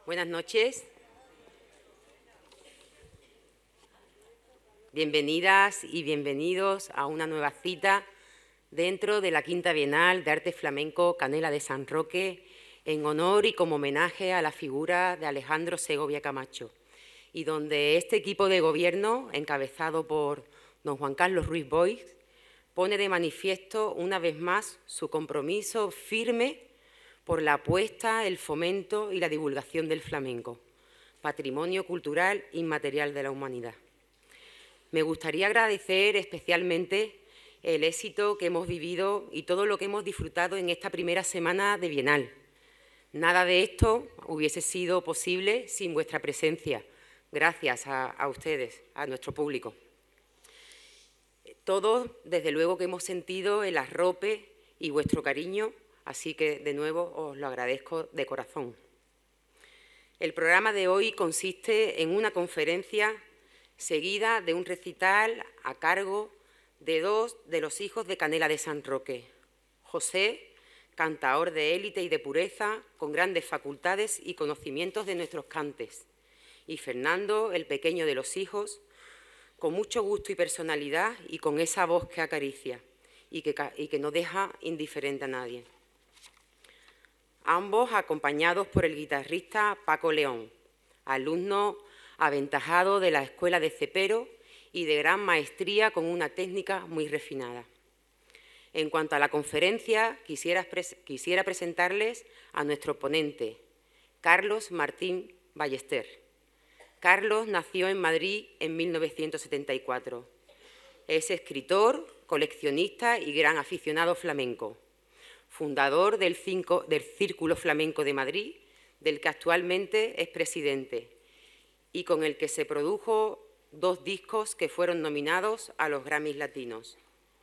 Buenas noches. Bienvenidas y bienvenidos a una nueva cita dentro de la Quinta Bienal de Arte Flamenco Canela de San Roque, en honor y como homenaje a la figura de Alejandro Segovia Camacho, y donde este equipo de gobierno, encabezado por don Juan Carlos Ruiz Boix, pone de manifiesto una vez más su compromiso firme por la apuesta, el fomento y la divulgación del flamenco, patrimonio cultural inmaterial de la humanidad. Me gustaría agradecer especialmente el éxito que hemos vivido y todo lo que hemos disfrutado en esta primera semana de Bienal. Nada de esto hubiese sido posible sin vuestra presencia. Gracias a ustedes, a nuestro público. Todos, desde luego, que hemos sentido el arrope y vuestro cariño, así que, de nuevo, os lo agradezco de corazón. El programa de hoy consiste en una conferencia seguida de un recital a cargo de dos de los hijos de Canela de San Roque. José, cantaor de élite y de pureza, con grandes facultades y conocimientos de nuestros cantes, y Fernando, el pequeño de los hijos, con mucho gusto y personalidad y con esa voz que acaricia y que no deja indiferente a nadie. Ambos acompañados por el guitarrista Paco León, alumno aventajado de la Escuela de Cepero y de gran maestría con una técnica muy refinada. En cuanto a la conferencia, quisiera presentarles a nuestro ponente, Carlos Martín Ballester. Carlos nació en Madrid en 1974. Es escritor, coleccionista y gran aficionado flamenco, fundador del Círculo Flamenco de Madrid, del que actualmente es presidente, y con el que se produjo 2 discos que fueron nominados a los Grammys Latinos.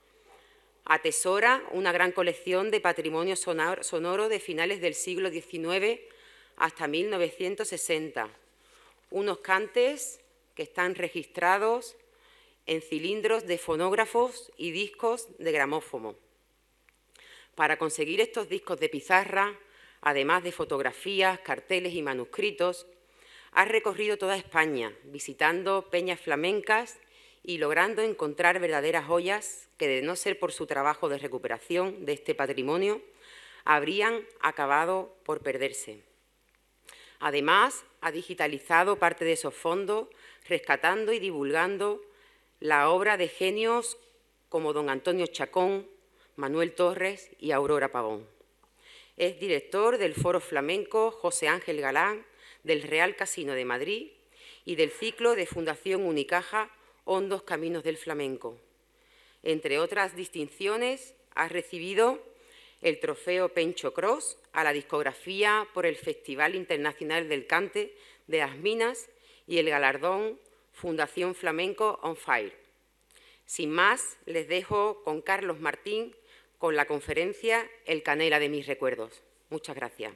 Atesora una gran colección de patrimonio sonoro de finales del siglo XIX hasta 1960, unos cantes que están registrados en cilindros de fonógrafos y discos de gramófono. Para conseguir estos discos de pizarra, además de fotografías, carteles y manuscritos, ha recorrido toda España, visitando peñas flamencas y logrando encontrar verdaderas joyas que, de no ser por su trabajo de recuperación de este patrimonio, habrían acabado por perderse. Además, ha digitalizado parte de esos fondos, rescatando y divulgando la obra de genios como don Antonio Chacón, Manuel Torres y Aurora Pavón. Es director del Foro Flamenco José Ángel Galán, del Real Casino de Madrid y del ciclo de Fundación Unicaja Hondos Caminos del Flamenco. Entre otras distinciones, ha recibido el trofeo Pencho Cross a la discografía por el Festival Internacional del Cante de las Minas y el galardón Fundación Flamenco on Fire. Sin más, les dejo con Carlos Martín con la conferencia El Canela de mis recuerdos. Muchas gracias.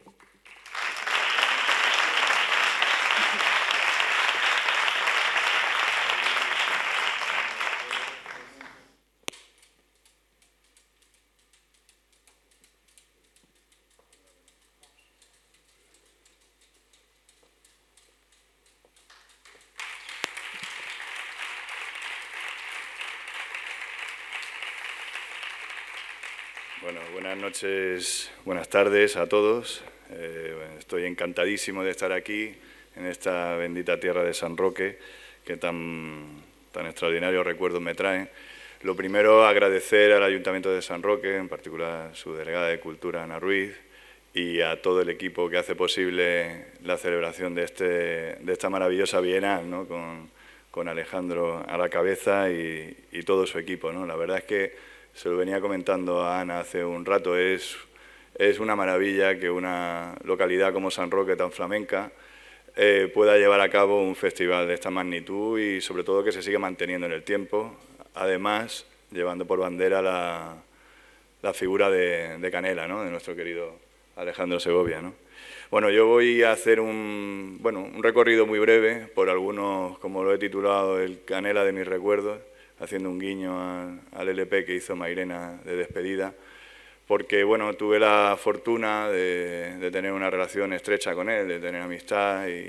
Bueno, buenas noches, buenas tardes a todos. Estoy encantadísimo de estar aquí, en esta bendita tierra de San Roque, que tan extraordinarios recuerdos me traen. Lo primero, agradecer al Ayuntamiento de San Roque, en particular a su delegada de Cultura, Ana Ruiz, y a todo el equipo que hace posible la celebración de esta maravillosa Bienal, ¿no? con Alejandro a la cabeza y todo su equipo, ¿no? La verdad es que se lo venía comentando a Ana hace un rato, es una maravilla que una localidad como San Roque, tan flamenca, pueda llevar a cabo un festival de esta magnitud y sobre todo que se siga manteniendo en el tiempo, además llevando por bandera la figura de Canela, ¿no? De nuestro querido Alejandro Segovia, ¿no? Bueno, yo voy a hacer un recorrido muy breve por algunos, como lo he titulado, el Canela de mis recuerdos, haciendo un guiño al LP que hizo Mairena de despedida, porque bueno, tuve la fortuna de tener una relación estrecha con él, de tener amistad y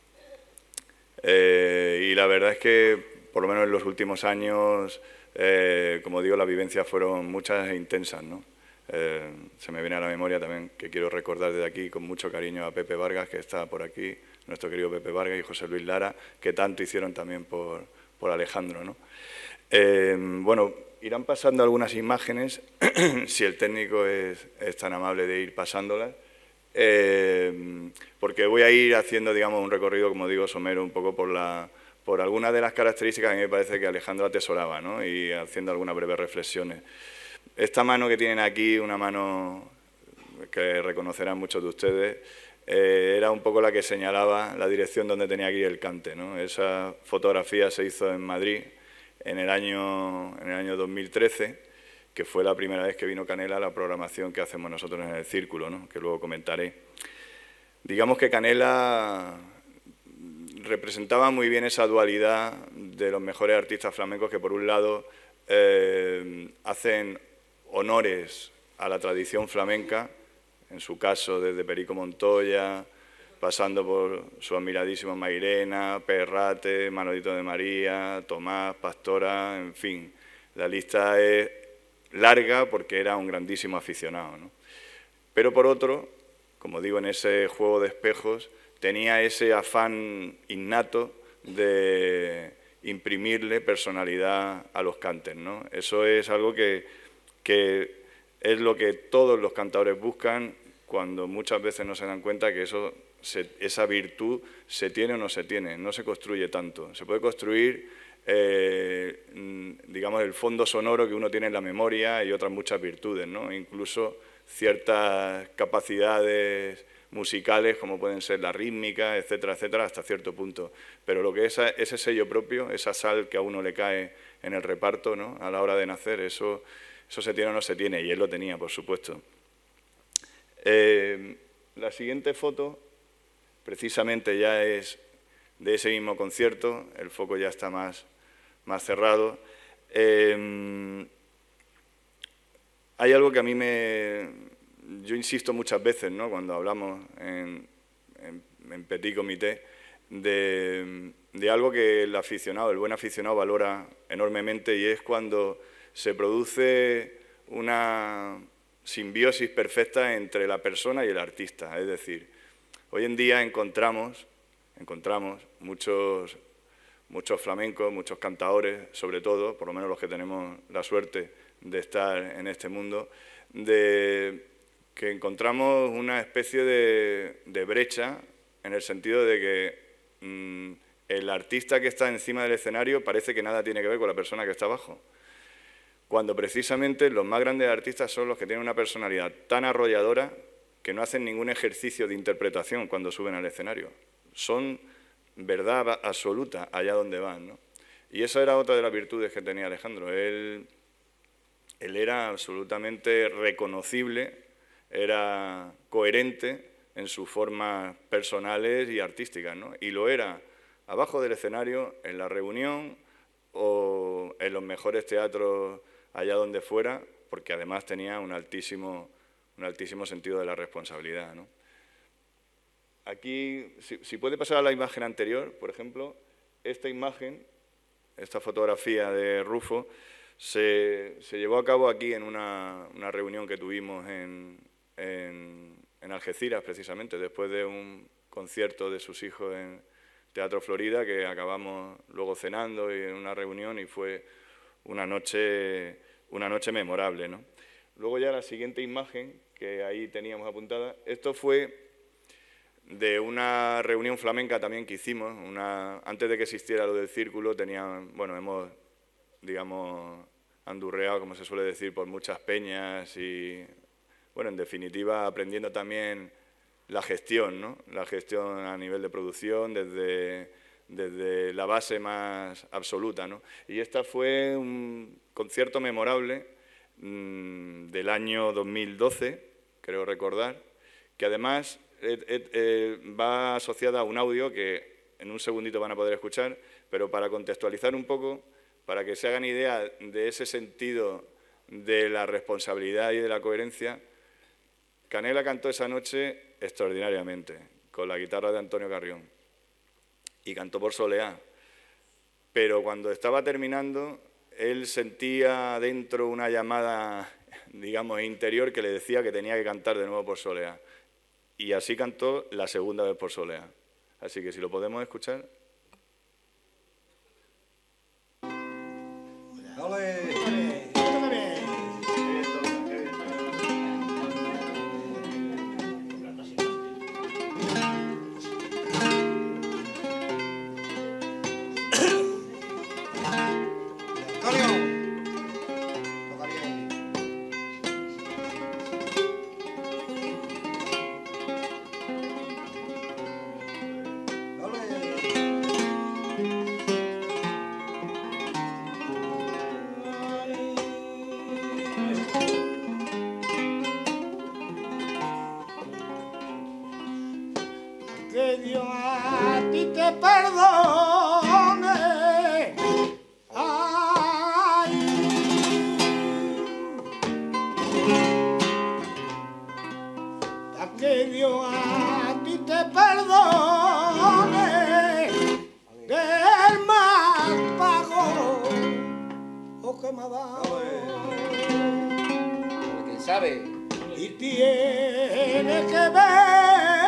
la verdad es que, por lo menos en los últimos años, como digo, las vivencias fueron muchas e intensas, ¿no? Se me viene a la memoria también que quiero recordar desde aquí con mucho cariño a Pepe Vargas, que está por aquí, nuestro querido Pepe Vargas, y José Luis Lara, que tanto hicieron también por Alejandro, ¿no? Bueno, irán pasando algunas imágenes, si el técnico es tan amable de ir pasándolas, porque voy a ir haciendo, digamos, un recorrido, como digo, somero, un poco por algunas de las características que a mí me parece que Alejandro atesoraba, ¿no? Y haciendo algunas breves reflexiones. Esta mano que tienen aquí, una mano que reconocerán muchos de ustedes, era un poco la que señalaba la dirección donde tenía que ir el cante, ¿no? Esa fotografía se hizo en Madrid en el año 2013, que fue la primera vez que vino Canela a la programación que hacemos nosotros en el Círculo, ¿no? Que luego comentaré. Digamos que Canela representaba muy bien esa dualidad de los mejores artistas flamencos que, por un lado, hacen honores a la tradición flamenca, en su caso desde Perico Montoya, pasando por su admiradísimo Mairena, Perrate, Manolito de María, Tomás, Pastora, en fin. La lista es larga porque era un grandísimo aficionado, ¿no? Pero por otro, como digo, en ese juego de espejos, tenía ese afán innato de imprimirle personalidad a los cantes, ¿no? Eso es algo que es lo que todos los cantadores buscan, cuando muchas veces no se dan cuenta que esa virtud se tiene o no se tiene, no se construye tanto. Se puede construir, digamos, el fondo sonoro que uno tiene en la memoria y otras muchas virtudes, ¿no? Incluso ciertas capacidades musicales, como pueden ser la rítmica, etcétera, etcétera, hasta cierto punto. Pero lo que es ese sello propio, esa sal que a uno le cae en el reparto, ¿no? A la hora de nacer, eso se tiene o no se tiene, y él lo tenía, por supuesto. La siguiente foto, precisamente ya es de ese mismo concierto, el foco ya está más cerrado. Hay algo que a mí yo insisto muchas veces, ¿no? Cuando hablamos en petit comité, de algo que el aficionado, el buen aficionado, valora enormemente, y es cuando se produce una simbiosis perfecta entre la persona y el artista. Es decir, hoy en día encontramos muchos flamencos, muchos cantadores, sobre todo, por lo menos los que tenemos la suerte de estar en este mundo, que encontramos una especie de brecha, en el sentido de que el artista que está encima del escenario parece que nada tiene que ver con la persona que está abajo, cuando precisamente los más grandes artistas son los que tienen una personalidad tan arrolladora que no hacen ningún ejercicio de interpretación cuando suben al escenario. Son verdad absoluta allá donde van, ¿no? Y esa era otra de las virtudes que tenía Alejandro. Él era absolutamente reconocible, era coherente en sus formas personales y artísticas, ¿no? Y lo era abajo del escenario, en la reunión o en los mejores teatros allá donde fuera, porque además tenía un altísimo sentido de la responsabilidad, ¿no? Aquí, si puede pasar a la imagen anterior, por ejemplo, esta imagen, esta fotografía de Rufo, se llevó a cabo aquí en una reunión que tuvimos en Algeciras, precisamente, después de un concierto de sus hijos en Teatro Florida, que acabamos luego cenando y en una reunión, y fue una noche memorable, ¿no? Luego ya la siguiente imagen, que ahí teníamos apuntada, esto fue de una reunión flamenca también que hicimos, antes de que existiera lo del Círculo, hemos, digamos, andurreado, como se suele decir, por muchas peñas y, bueno, en definitiva, aprendiendo también la gestión, ¿no? La gestión a nivel de producción, desde la base más absoluta, ¿no? Y esta fue un concierto memorable del año 2012, creo recordar, que además va asociada a un audio que en un segundito van a poder escuchar, pero para contextualizar un poco, para que se hagan idea de ese sentido de la responsabilidad y de la coherencia. Canela cantó esa noche extraordinariamente, con la guitarra de Antonio Carrión, y cantó por Soleá. Pero cuando estaba terminando, él sentía dentro una llamada, digamos, interior que le decía que tenía que cantar de nuevo por Soleá. Y así cantó la segunda vez por Soleá. Así que si lo podemos escuchar. Que Dios a ti te perdone. Ay, que Dios a ti te perdone del mal pago o que me ha dado. ¿Quién sabe? Y tiene que ver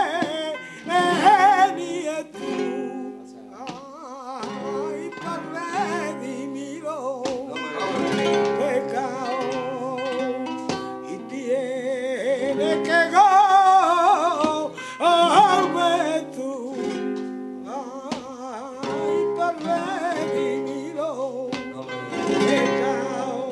ay, para redimirlo pecado, y tiene que golpe tú, ay, para redimirlo pecado.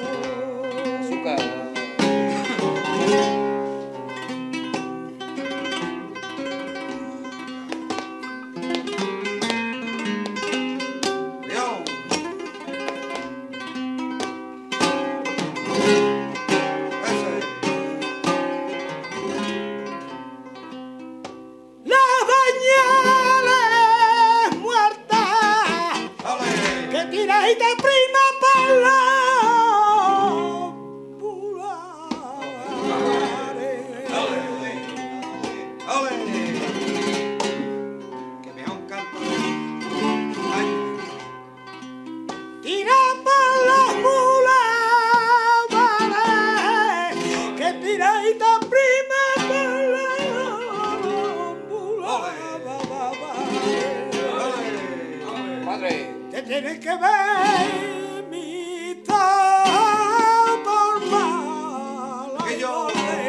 Tienes que ver mi todo por mala que yo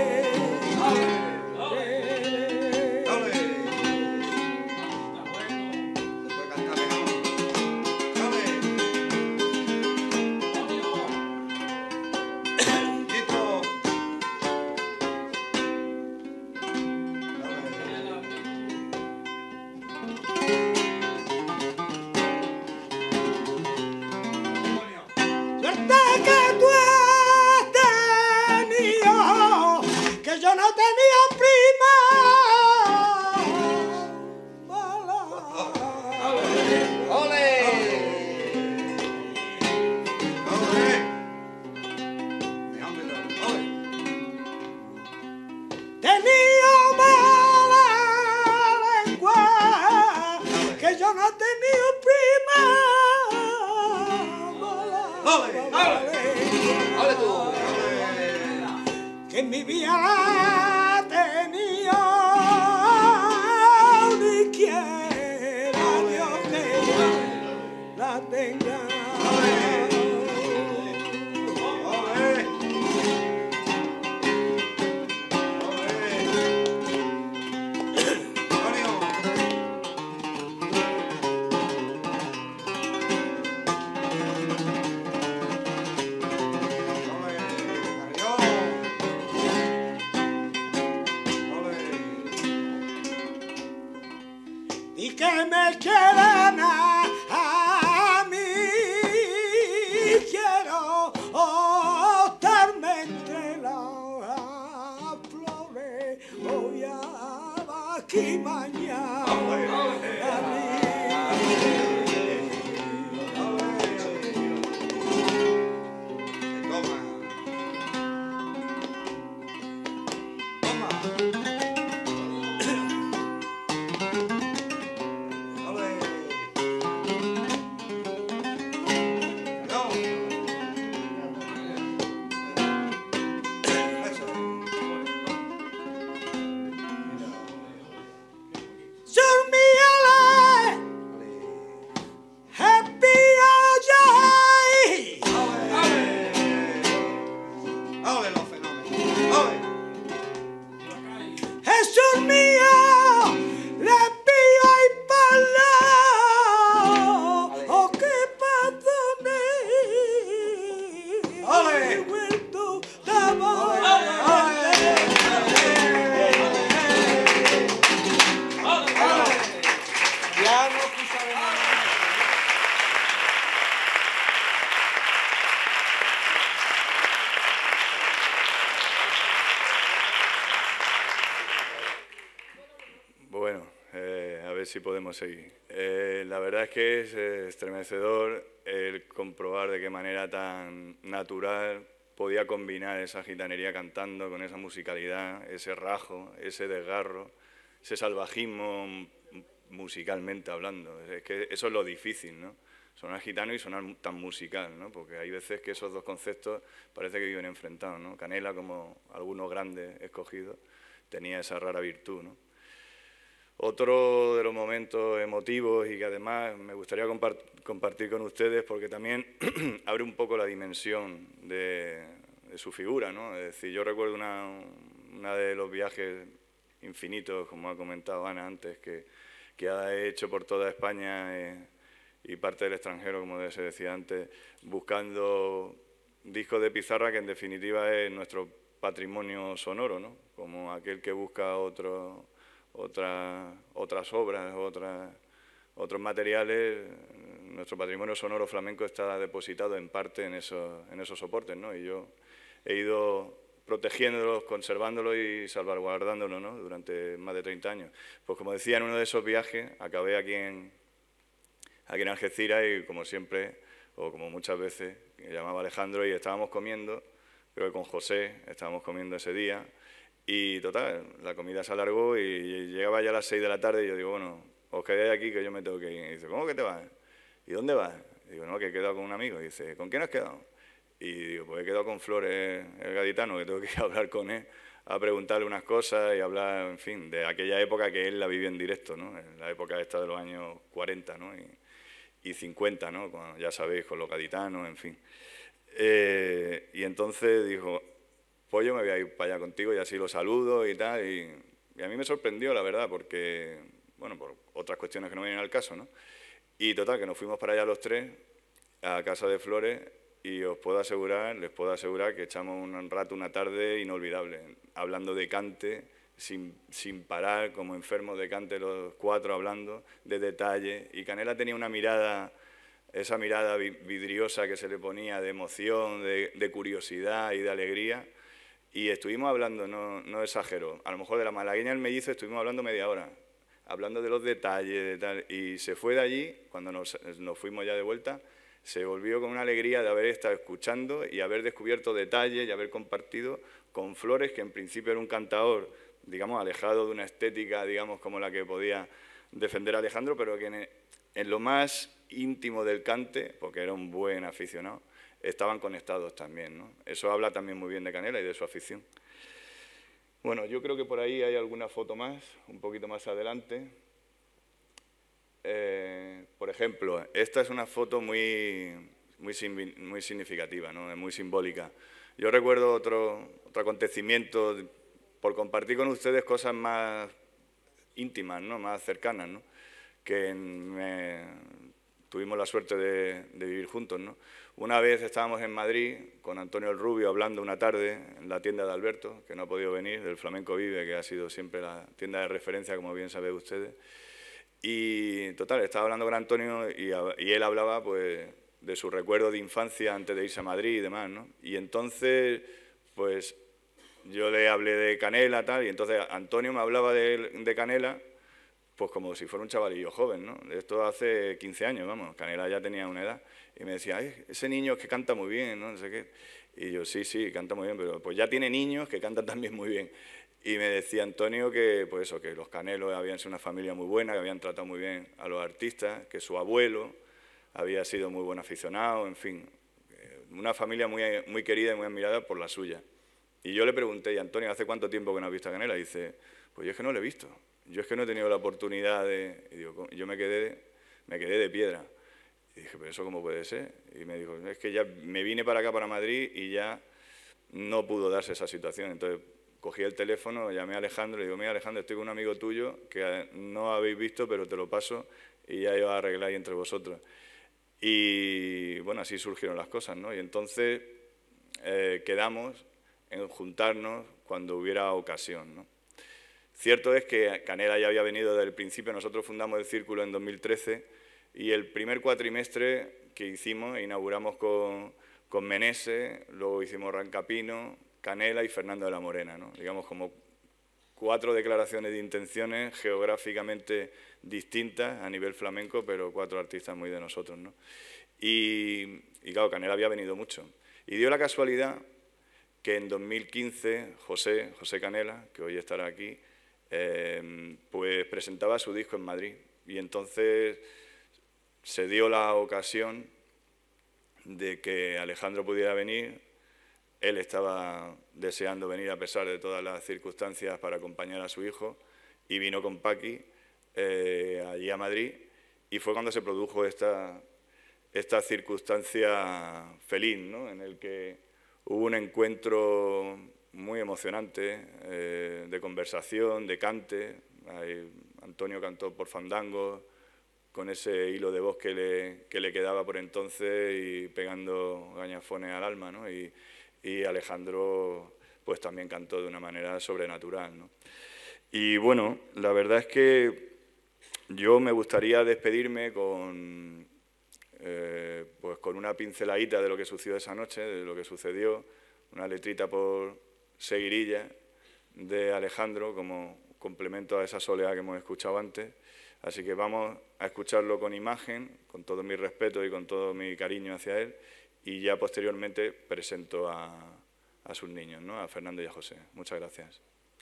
que en mi vida tenía ni quiera Dios que la tenga. Y que me quedan a mí, quiero estarme entre las flores, hoy aquí mañana. ver si podemos seguir. La verdad es que es estremecedor el comprobar de qué manera tan natural podía combinar esa gitanería cantando con esa musicalidad, ese rajo, ese desgarro, ese salvajismo musicalmente hablando. Es que eso es lo difícil, ¿no? Sonar gitano y sonar tan musical, ¿no? Porque hay veces que esos dos conceptos parece que viven enfrentados, ¿no? Canela, como algunos grandes escogidos, tenía esa rara virtud, ¿no? Otro de los momentos emotivos y que además me gustaría compartir con ustedes, porque también abre un poco la dimensión de su figura, ¿no? Es decir, yo recuerdo una de los viajes infinitos, como ha comentado Ana antes, que ha hecho por toda España y parte del extranjero, como se decía antes, buscando discos de pizarra que en definitiva es nuestro patrimonio sonoro, ¿no? Como aquel que busca otras obras, otros materiales. Nuestro patrimonio sonoro flamenco está depositado en parte en esos soportes, ¿no? Y yo he ido protegiéndolos, conservándolos y salvaguardándolos, ¿no? Durante más de 30 años. Pues como decía, en uno de esos viajes acabé aquí en Algeciras y como siempre, o como muchas veces, me llamaba Alejandro y estábamos comiendo, creo que con José estábamos comiendo ese día. Y total, la comida se alargó y llegaba ya a las 6 de la tarde y yo digo, bueno, os quedéis aquí que yo me tengo que ir. Y dice, ¿cómo que te vas? ¿Y dónde vas? Y digo, no, que he quedado con un amigo. Y dice, ¿con quién has quedado? Y digo, pues he quedado con Flores, el gaditano, que tengo que ir a hablar con él, a preguntarle unas cosas y hablar, en fin, de aquella época que él la vivió en directo, ¿no? En la época esta de los años 40, ¿no? Y 50, ¿no? Cuando, ya sabéis, con los gaditanos, en fin. Y entonces dijo, pues yo me voy a ir para allá contigo y así lo saludo y tal. Y a mí me sorprendió, la verdad, porque, bueno, por otras cuestiones que no vienen al caso, ¿no? Y total, que nos fuimos para allá los tres, a casa de Flores, y les puedo asegurar que echamos un rato, una tarde inolvidable, hablando de cante, sin parar, como enfermos de cante los cuatro, hablando de detalle. Y Canela tenía una mirada, esa mirada vidriosa que se le ponía de emoción, de curiosidad y de alegría. Y estuvimos hablando, no exagero, a lo mejor de la malagueña del mellizo estuvimos hablando media hora, hablando de los detalles, de tal, y se fue de allí, cuando nos fuimos ya de vuelta, se volvió con una alegría de haber estado escuchando y haber descubierto detalles y haber compartido con Flores, que en principio era un cantador, digamos, alejado de una estética, digamos, como la que podía defender Alejandro, pero que en lo más íntimo del cante, porque era un buen aficionado, estaban conectados también, ¿no? Eso habla también muy bien de Canela y de su afición. Bueno, yo creo que por ahí hay alguna foto más, un poquito más adelante. Por ejemplo, esta es una foto muy significativa, ¿no? Muy simbólica. Yo recuerdo otro acontecimiento, por compartir con ustedes cosas más íntimas, ¿no? Más cercanas, ¿no? Que tuvimos la suerte de vivir juntos, ¿no? Una vez estábamos en Madrid con Antonio el Rubio hablando una tarde en la tienda de Alberto, que no ha podido venir, del Flamenco Vive, que ha sido siempre la tienda de referencia, como bien saben ustedes. Y total, estaba hablando con Antonio y él hablaba pues de su recuerdo de infancia antes de irse a Madrid y demás, ¿no? Y entonces, pues yo le hablé de Canela, tal, y entonces Antonio me hablaba de Canela, pues como si fuera un chavalillo joven, ¿no? Esto hace 15 años, vamos, Canela ya tenía una edad. Y me decía, ese niño es que canta muy bien, ¿no? No sé qué. Y yo, sí, canta muy bien, pero pues ya tiene niños que cantan también muy bien. Y me decía Antonio que, pues eso, que los Canelos habían sido una familia muy buena, que habían tratado muy bien a los artistas, que su abuelo había sido muy buen aficionado, en fin, una familia muy querida y muy admirada por la suya. Y yo le pregunté, y Antonio, ¿hace cuánto tiempo que no has visto a Canela? Y dice, pues yo es que no lo he visto, yo es que no he tenido la oportunidad de... Y digo, yo me quedé de piedra. Y dije, ¿pero eso cómo puede ser? Y me dijo, es que ya me vine para acá, para Madrid, y ya no pudo darse esa situación. Entonces cogí el teléfono, llamé a Alejandro y le digo, mira Alejandro, estoy con un amigo tuyo que no habéis visto, pero te lo paso y ya os arregláis entre vosotros. Y bueno, así surgieron las cosas, ¿no? Y entonces quedamos en juntarnos cuando hubiera ocasión, ¿no? Cierto es que Canela ya había venido desde el principio, nosotros fundamos el Círculo en 2013 y el primer cuatrimestre que hicimos, inauguramos con Meneses, luego hicimos Rancapino, Canela y Fernando de la Morena, ¿no? Digamos como 4 declaraciones de intenciones geográficamente distintas a nivel flamenco, pero 4 artistas muy de nosotros, ¿no? Y claro, Canela había venido mucho. Y dio la casualidad que en 2015 José Canela, que hoy estará aquí, pues presentaba su disco en Madrid. Y entonces se dio la ocasión de que Alejandro pudiera venir. Él estaba deseando venir a pesar de todas las circunstancias para acompañar a su hijo y vino con Paqui allí a Madrid, y fue cuando se produjo esta circunstancia feliz, ¿no? En el que hubo un encuentro muy emocionante de conversación, de cante. Antonio cantó por fandango, con ese hilo de voz que le quedaba por entonces y pegando gañafones al alma, ¿no? Y Alejandro pues también cantó de una manera sobrenatural, ¿no? Y bueno, la verdad es que yo me gustaría despedirme pues con una pinceladita de lo que sucedió esa noche, de lo que sucedió, una letrita por seguirilla de Alejandro como complemento a esa soleá que hemos escuchado antes. Así que vamos a escucharlo con imagen, con todo mi respeto y con todo mi cariño hacia él, y ya posteriormente presento a sus niños, ¿no? A Fernando y a José. Muchas gracias.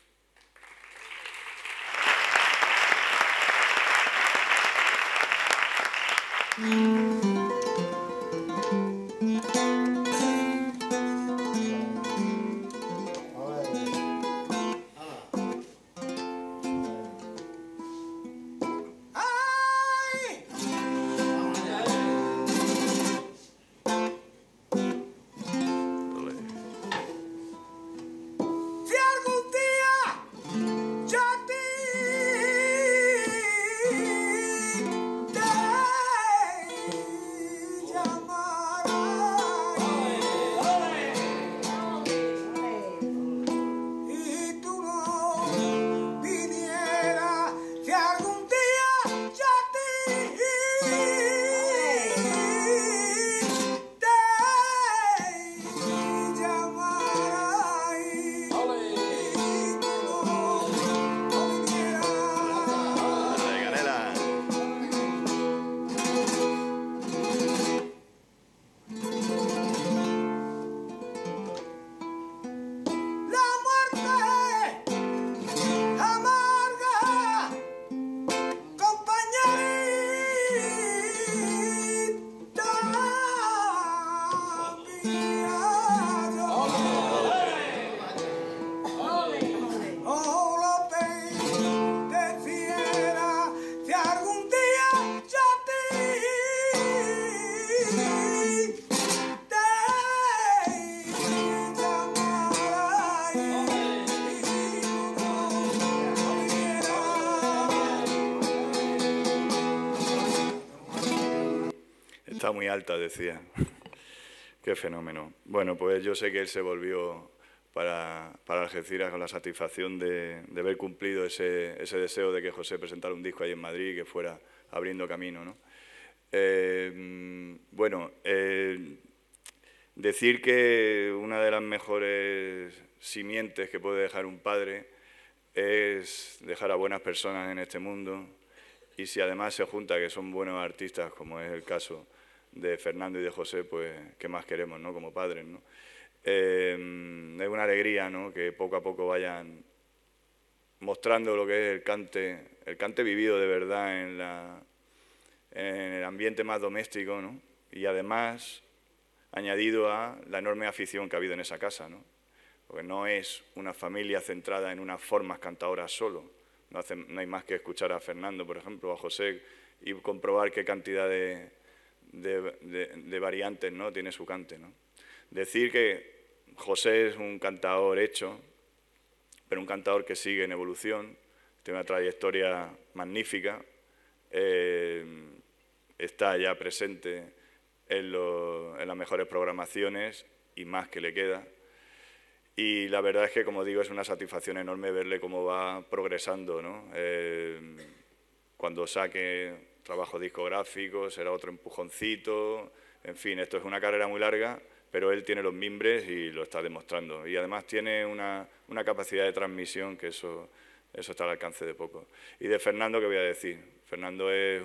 Está muy alta, decía. Qué fenómeno. Bueno, pues yo sé que él se volvió para Algeciras con la satisfacción de ver cumplido ese deseo de que José presentara un disco ahí en Madrid y que fuera abriendo camino, ¿no? Decir que una de las mejores simientes que puede dejar un padre es dejar a buenas personas en este mundo, y si además se junta que son buenos artistas, como es el caso de Fernando y de José, pues qué más queremos, ¿no? Como padres, ¿no? Es una alegría, ¿no? Que poco a poco vayan mostrando lo que es el cante vivido de verdad en el ambiente más doméstico, ¿no? Y además añadido a la enorme afición que ha habido en esa casa, ¿no? Porque no es una familia centrada en unas formas cantadoras solo. No hay más que escuchar a Fernando, por ejemplo, o a José, y comprobar qué cantidad de variantes, ¿no? Tiene su cante, ¿no? Decir que José es un cantador hecho, pero un cantador que sigue en evolución, tiene una trayectoria magnífica, está ya presente en las mejores programaciones y más que le queda. Y la verdad es que, como digo, es una satisfacción enorme verle cómo va progresando, ¿no? Cuando saque trabajo discográfico será otro empujoncito. En fin, esto es una carrera muy larga, pero él tiene los mimbres y lo está demostrando. Y además tiene una capacidad de transmisión que eso está al alcance de poco. Y de Fernando, ¿qué voy a decir? Fernando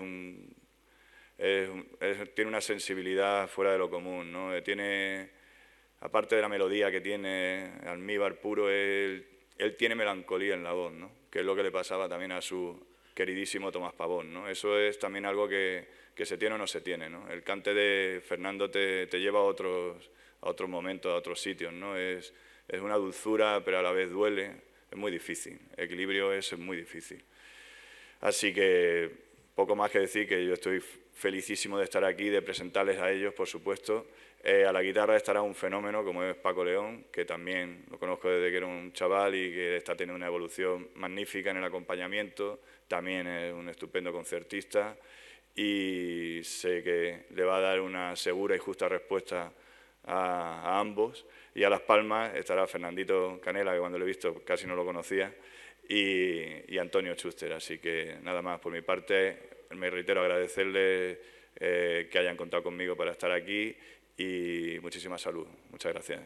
tiene una sensibilidad fuera de lo común, ¿no? Aparte de la melodía que tiene, almíbar puro, él tiene melancolía en la voz, ¿no? Que es lo que le pasaba también a su queridísimo Tomás Pavón, ¿no? Eso es también algo que se tiene o no se tiene, ¿no? El cante de Fernando te lleva a otros momentos, a otros sitios, ¿no? Es una dulzura, pero a la vez duele, es muy difícil, el equilibrio es muy difícil. Así que poco más que decir que yo estoy felicísimo de estar aquí, de presentarles a ellos, por supuesto. A la guitarra estará un fenómeno como es Paco León, que también lo conozco desde que era un chaval y que está teniendo una evolución magnífica en el acompañamiento. También es un estupendo concertista y sé que le va a dar una segura y justa respuesta a ambos. Y a Las Palmas estará Fernandito Canela, que cuando lo he visto casi no lo conocía, y Antonio Schuster. Así que nada más, por mi parte, me reitero agradecerles que hayan contado conmigo para estar aquí y muchísima salud. Muchas gracias.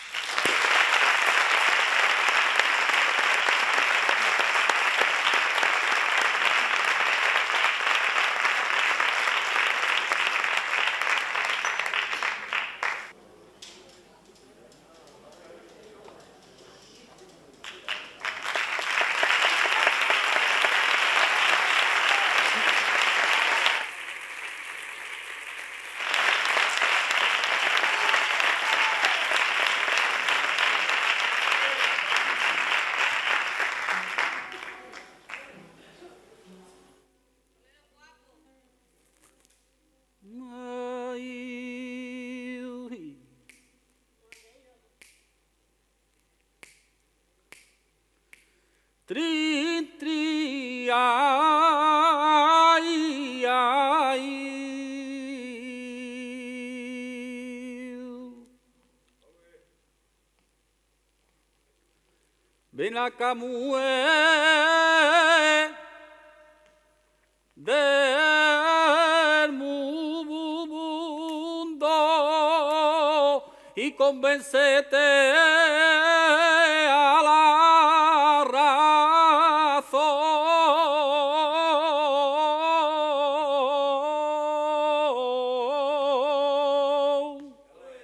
Ven acá, mujer del mundo, y convéncete a la razón,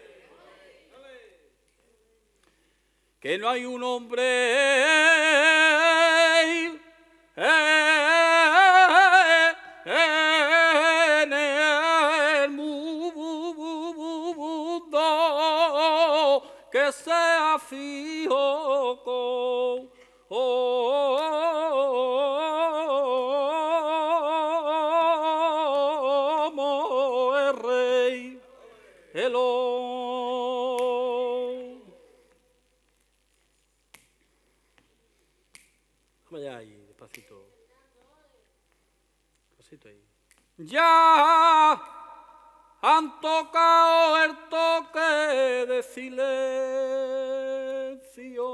que no hay un hombre en el mundo que sea fijo como el rey, el vaya ahí, despacito. Despacito ahí. Ya han tocado el toque de silencio.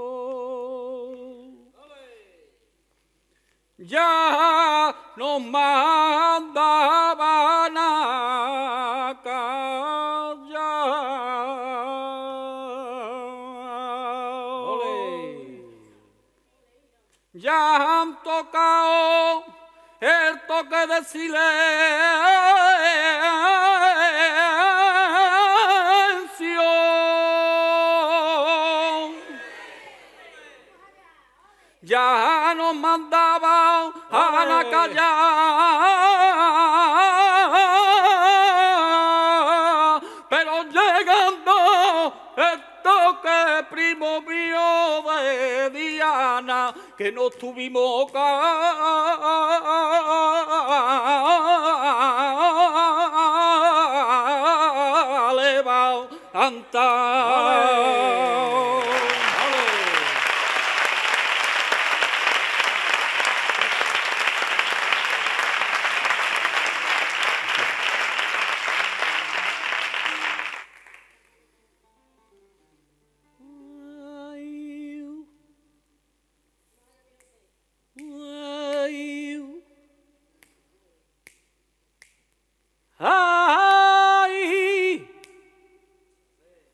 Ya nos mandaban a callar. Ya han tocado el toque de silencio. Ya nos mandaban a callar, pero llegando el toque, primo mío de Diana, que no tuvimos levantar. Ay,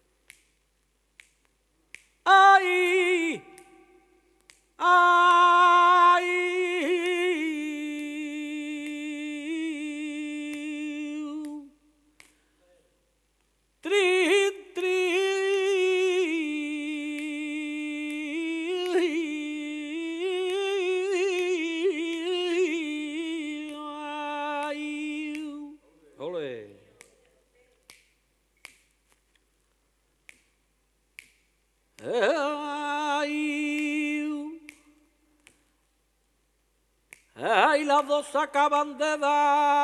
Ay, las dos acaban de dar.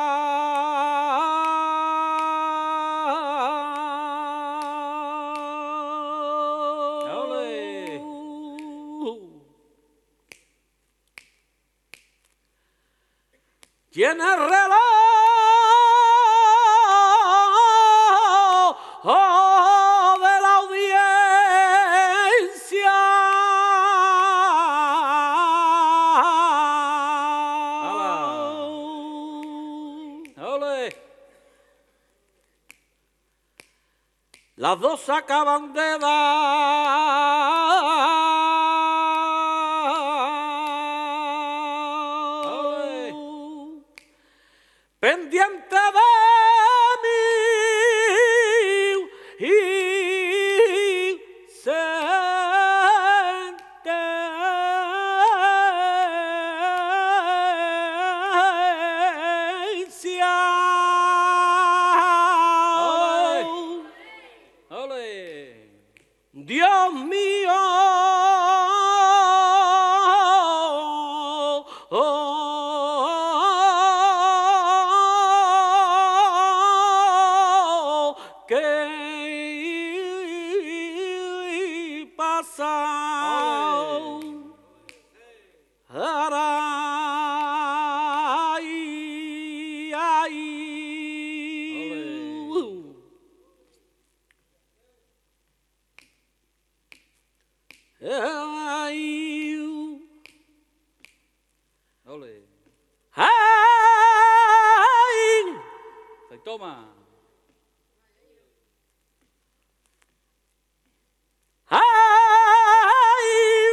¡Ole! Tiene el reloj de la audiencia. ¡Ole! Las dos acaban de dar. Pendiente de mí y sentencia. ¡Ole! Dios mío, ¿qué pasa? Ay, ay. Ay, ¡Ole! ay, ¡Se toma! ay,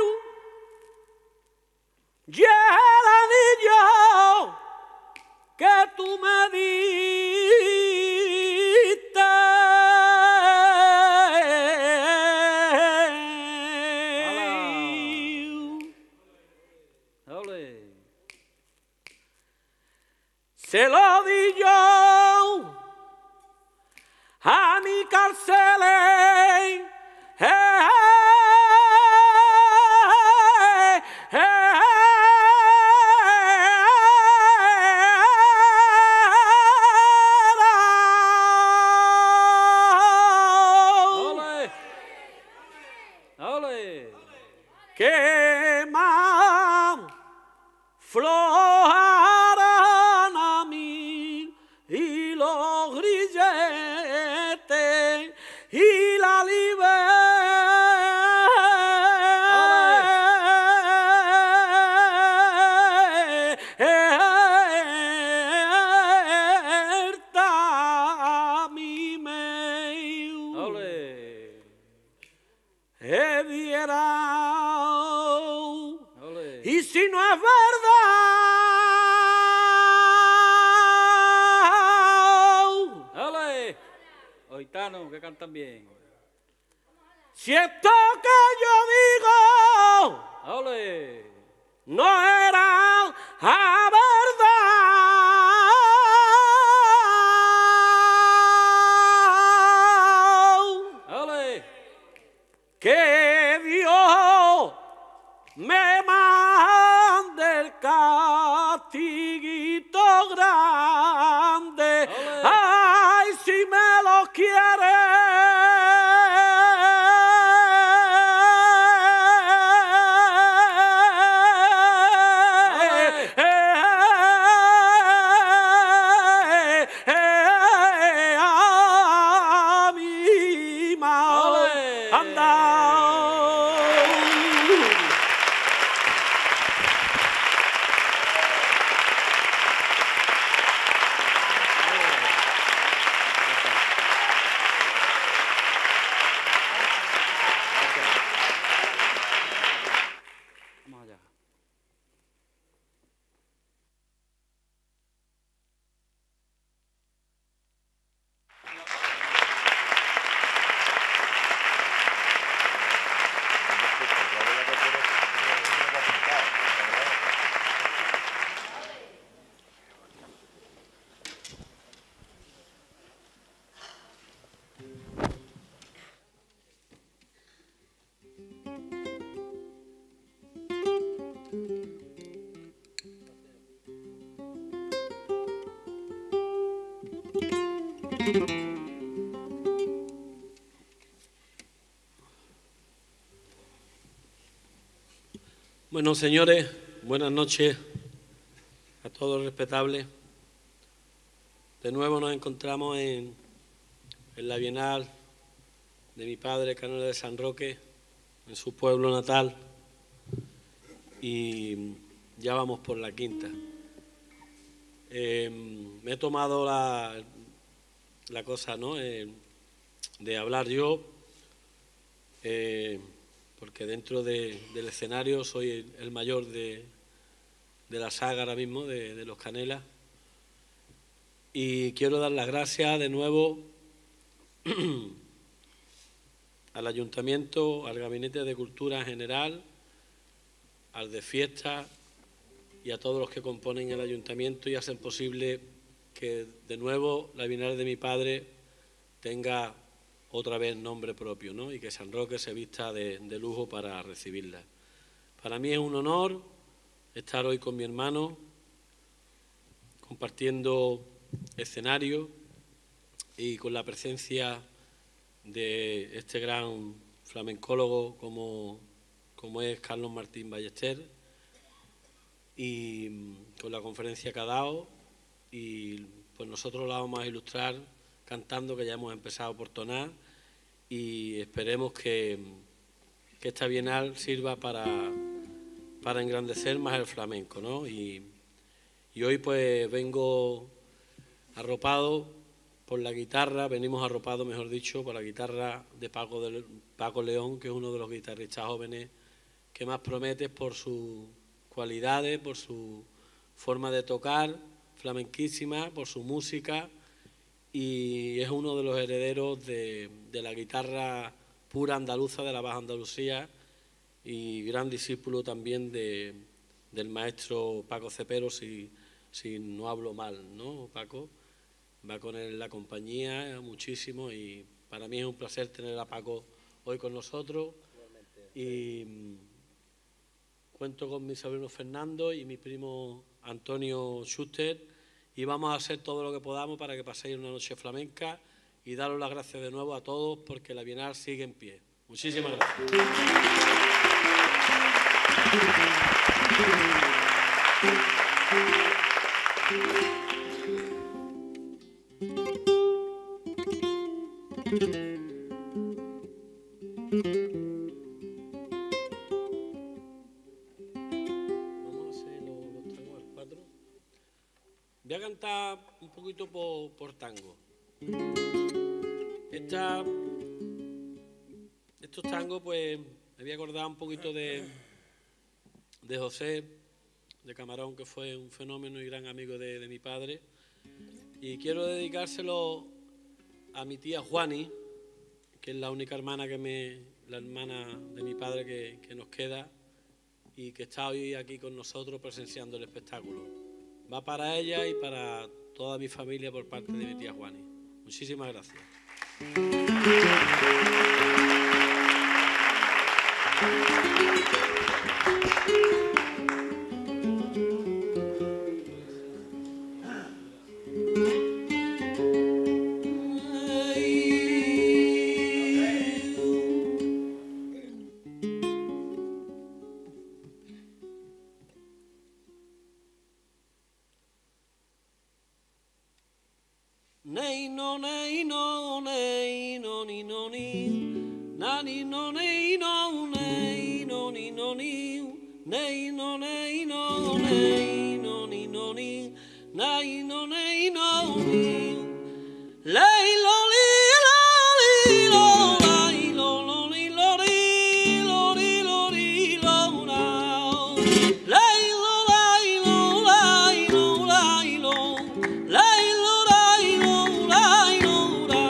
y el anillo que tú me diste. ¡Ole! Se lo di yo a mi carcelén. ¡Ole! ¡Ole! Que más flojarán a mí y los grilletes y la libertad a mí me ¡Ole! diera. ¡Ole! Y si no es verdad, ¡Ole! Oitanos, que cantan bien. si esto que yo digo ¡Ole! no era a verdad, ¡Ole! que Dios me mande el castiguito grande. ¡Ole! Ay, si me lo quiere. A mi ma ¡Ole! andao. Bueno, señores, buenas noches a todos respetables. De nuevo nos encontramos en la Bienal de mi padre, Canónigo de San Roque, en su pueblo natal, y ya vamos por la quinta. Me he tomado la cosa, ¿no?, de hablar yo, porque dentro del escenario soy el mayor de la saga ahora mismo, de los Canelas, y quiero dar las gracias de nuevo al Ayuntamiento, al Gabinete de Cultura en general, al de Fiestas y a todos los que componen el Ayuntamiento y hacen posible que de nuevo la Bienal de mi padre tenga otra vez nombre propio, ¿no?, y que San Roque se vista de lujo para recibirla. Para mí es un honor estar hoy con mi hermano, compartiendo escenario y con la presencia de este gran flamencólogo como es Carlos Martín Ballester, y con la conferencia que ha dado, y pues nosotros la vamos a ilustrar cantando, que ya hemos empezado por tonar, y esperemos que esta Bienal sirva para engrandecer más el flamenco, ¿no? Y hoy pues vengo arropado por la guitarra, venimos arropados, mejor dicho, por la guitarra de Paco León, que es uno de los guitarristas jóvenes que más promete por sus cualidades, por su forma de tocar, flamenquísima, por su música, y es uno de los herederos de la guitarra pura andaluza, de la Baja Andalucía, y gran discípulo también del maestro Paco Cepero, si no hablo mal, ¿no, Paco? Va con él en la compañía muchísimo, y para mí es un placer tener a Paco hoy con nosotros. Y cuento con mi sobrino Fernando y mi primo Antonio Schuster, y vamos a hacer todo lo que podamos para que paséis una noche flamenca, y daros las gracias de nuevo a todos porque la Bienal sigue en pie. Muchísimas gracias. Vamos a hacer los tangos al 4. Voy a cantar un poquito por tango. Estos tangos, pues, me voy a acordar un poquito de José de Camarón, que fue un fenómeno y gran amigo de mi padre, y quiero dedicárselo a mi tía Juani, que es la única hermana la hermana de mi padre que nos queda, y que está hoy aquí con nosotros presenciando el espectáculo. Va para ella y para toda mi familia por parte de mi tía Juani. Muchísimas gracias. Nay no nay no nay no ni no ni na ni no nay no nay no ni no ni nay no nay no nay no ni no ni nay no nay no ni lay lo li lo lay lo li lo ri lo ri lo ri lo na lay lo lay lo lay lo lay lo lay lo lay lo lay lo ra.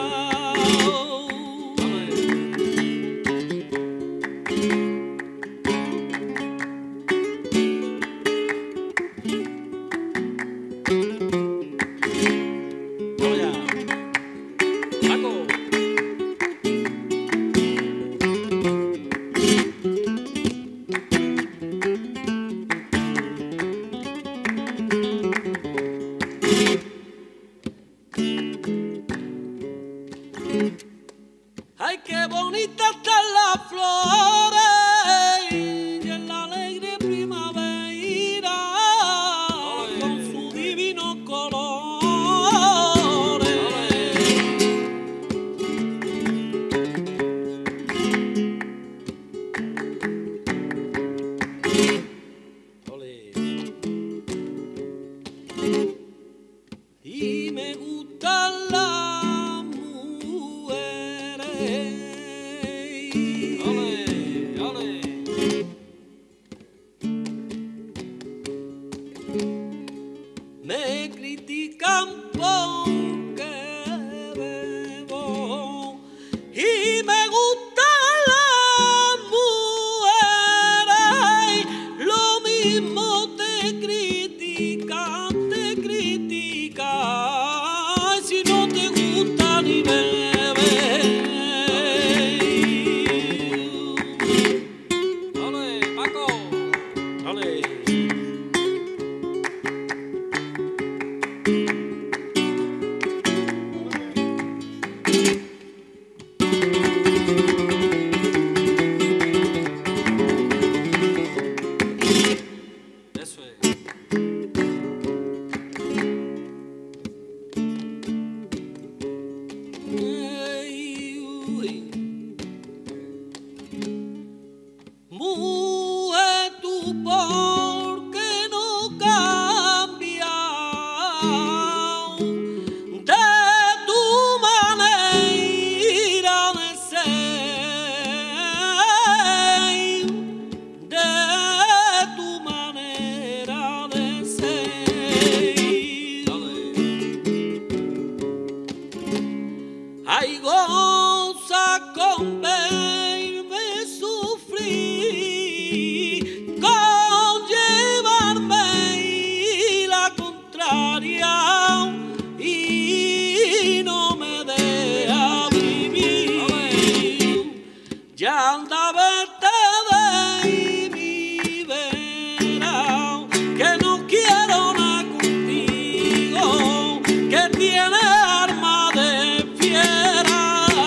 por qué no cambias de tu manera de ser, de tu manera de ser. Ay, goza con verme sufrir, con llevarme la contraria y no me deja vivir. Ya anda vete de mi vera, que no quiero nada contigo, que tiene arma de fiera.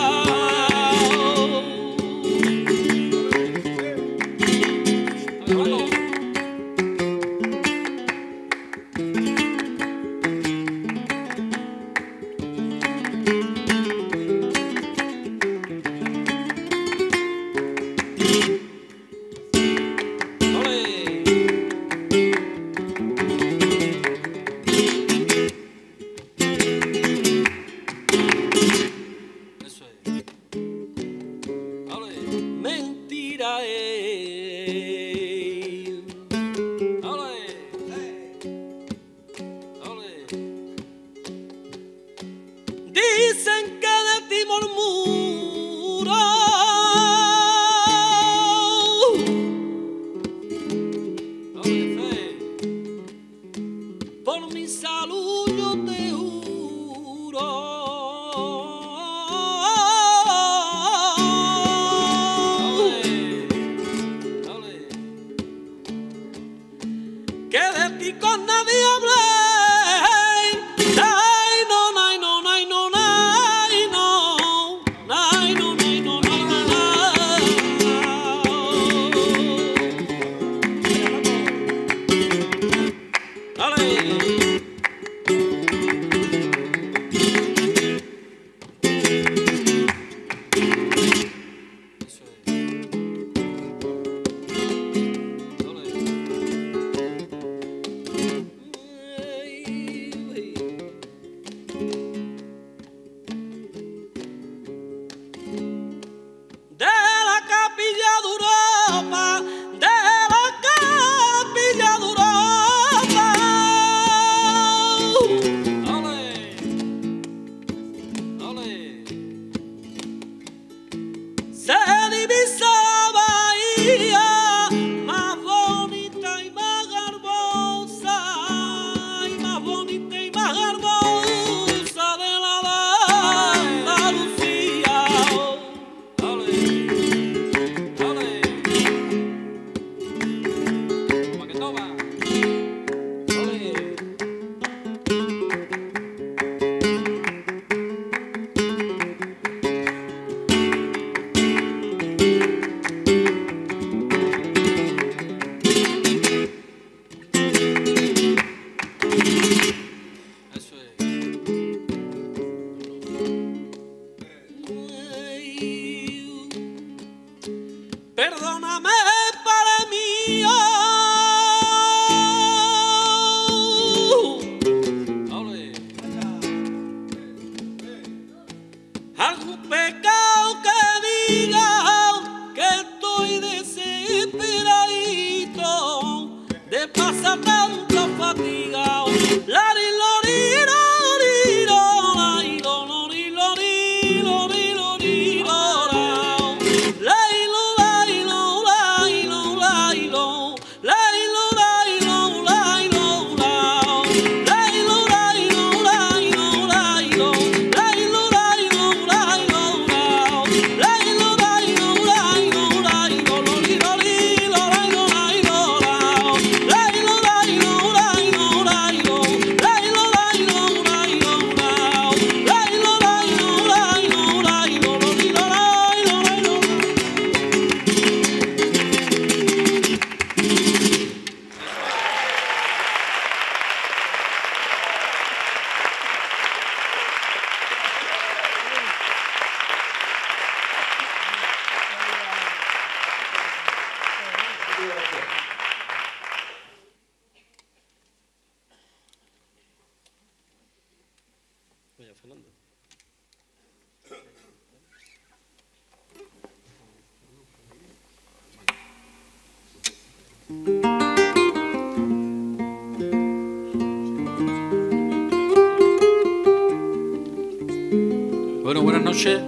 Eso es. Mentira es. Ole. Ole. Dicen que de ti murmuro. Ole, fe. Por mi salud yo te juro. Que de ti con nadie hablé. Ay, no, ay, no, ay, no, ay, no, ay, no, ay, no, dale. Eso es. De la capilla de Europa, de la capilla de Europa. Ole, ole. Se divisaba bahía más bonita y más garbosa, y más bonita y más garbosa de la Andalucía. Ole, ole. Toma que toma. Ole. Eso es. Perdóname para mí. Ole. Algún pecado que diga que estoy desesperadito de pasar tanta fatiga. Lari, lori, lori, lori, lori, lori, lori, lori, lora. Lai, lo, lai, lo, lai, lo, lai, lo. Lai, lo, lai, lo, lai, lo, lao. Lai, lo, lai, lo, lai, lo, lai, lo. Lai, lo, lai, lo, lai, lo, lao. Lai, lo, lai, lo, lai, lo, lai, lo. Lori, lori, lo, lai, lo, lai, lo, lao. Lai, lo, lai, lo, lai, lo, lai, lo. Lai, lo, lai, lo, lai, lo, lao. Lai, lo, lai, lo, lai, lo, lai, lo. Lori, lo, lai, lo, lai, lo. Bueno, buenas noches.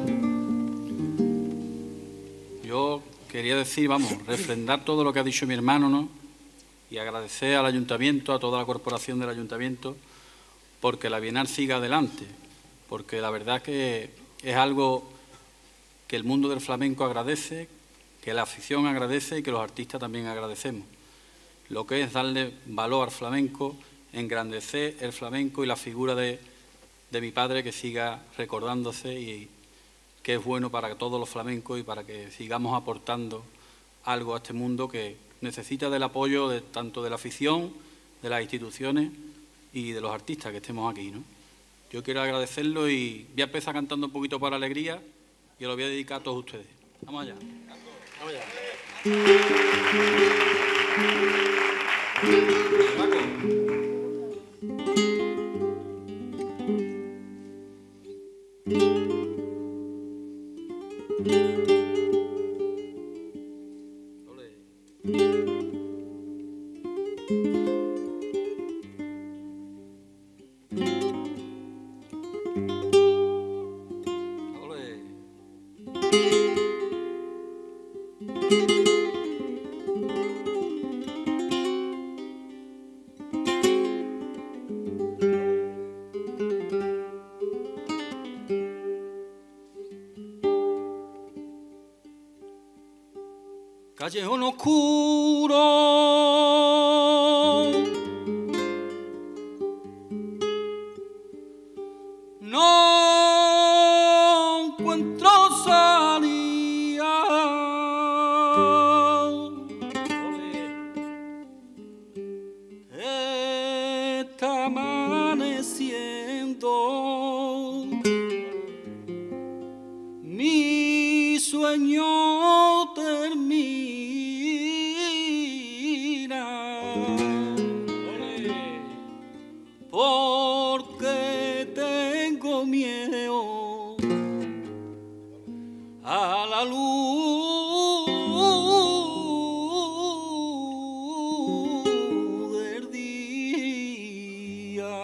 Yo quería decir, vamos, refrendar todo lo que ha dicho mi hermano, ¿no? Y agradecer al ayuntamiento, a toda la corporación del ayuntamiento, porque la Bienal siga adelante, porque la verdad que es algo que el mundo del flamenco agradece, que la afición agradece y que los artistas también agradecemos. Lo que es darle valor al flamenco, engrandecer el flamenco y la figura de mi padre, que siga recordándose y que es bueno para todos los flamencos y para que sigamos aportando algo a este mundo que necesita del apoyo tanto de la afición, de las instituciones y de los artistas que estemos aquí, ¿no? Yo quiero agradecerlo y voy a empezar cantando un poquito para alegría y lo voy a dedicar a todos ustedes. Vamos allá. Vamos allá. Callejón oscuro, no encuentro salida, está amaneciendo, mi sueño termina. Porque tengo miedo a la luz del día.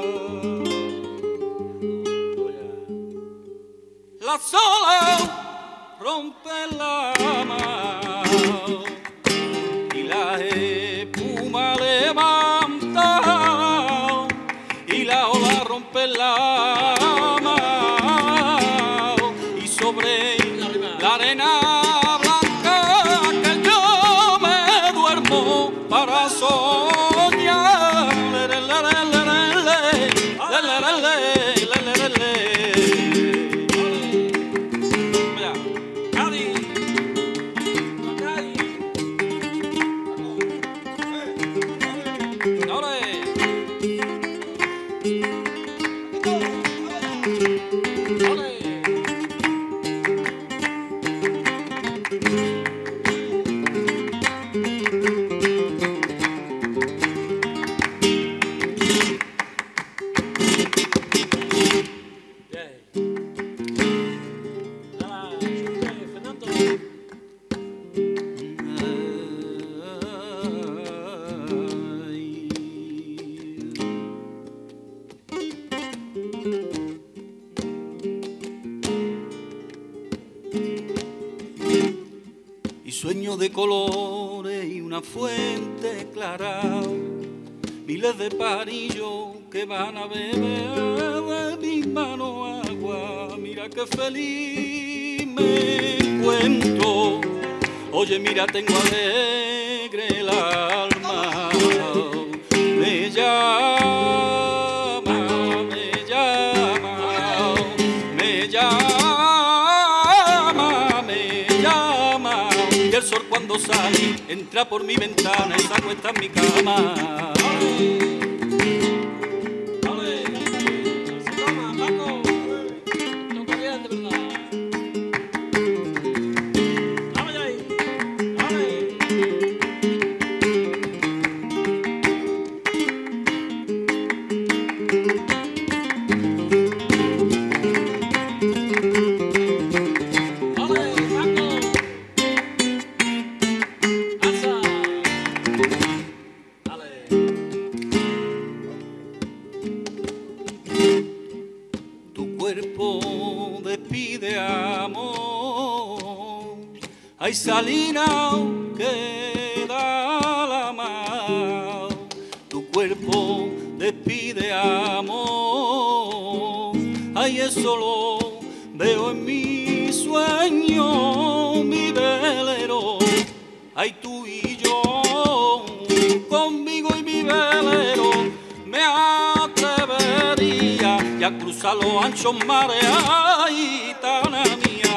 La sola rompe la mar y la espuma levanta y la ola rompe la mar y sobre la arena blanca que yo me duermo para soñar. Sueño de colores y una fuente clara, miles de parillos que van a beber de mis manos agua. Mira qué feliz me encuentro. Oye, mira, tengo alegre el alma. Me llama, me llama, me llama, me llama. Y el sol cuando sale entra por mi ventana y se acuesta en mi cama. Tu cuerpo despide amor, hay salina que da la mar. Tu cuerpo despide amor, ay, eso lo veo en mi sueño, mi velero. Ay, tú y yo, conmigo y mi velero, me atrevería y a cruzar los anchos mares, ay, gitana mía.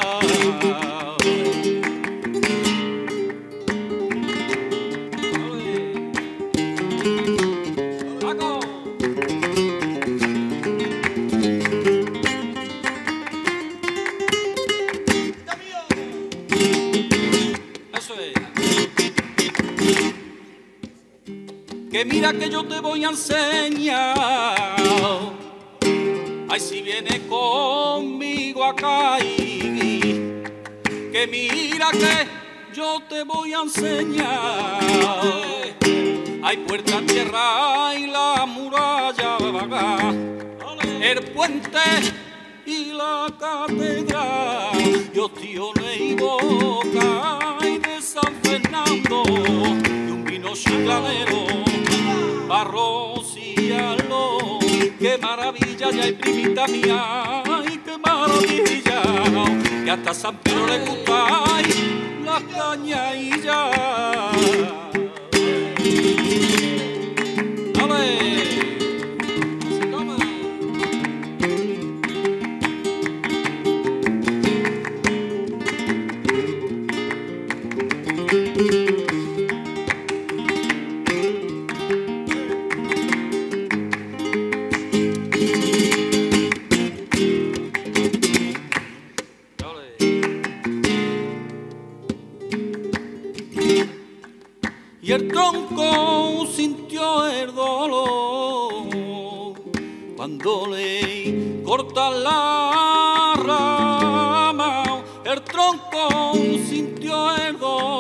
Que mira que yo te voy a enseñar, ay, si vienes conmigo acá, que mira que yo te voy a enseñar, hay puerta, tierra y la muralla vaga, el puente y la catedral, yo tío y Boca y de San Fernando, y un vino chiclanero para rociarlo. Qué maravilla, ya hay primita mía, ay, qué maravilla, que hasta San Pedro le gusta, ay, las cañas y ya. Y el tronco sintió el dolor cuando le cortan la rama. El tronco sintió el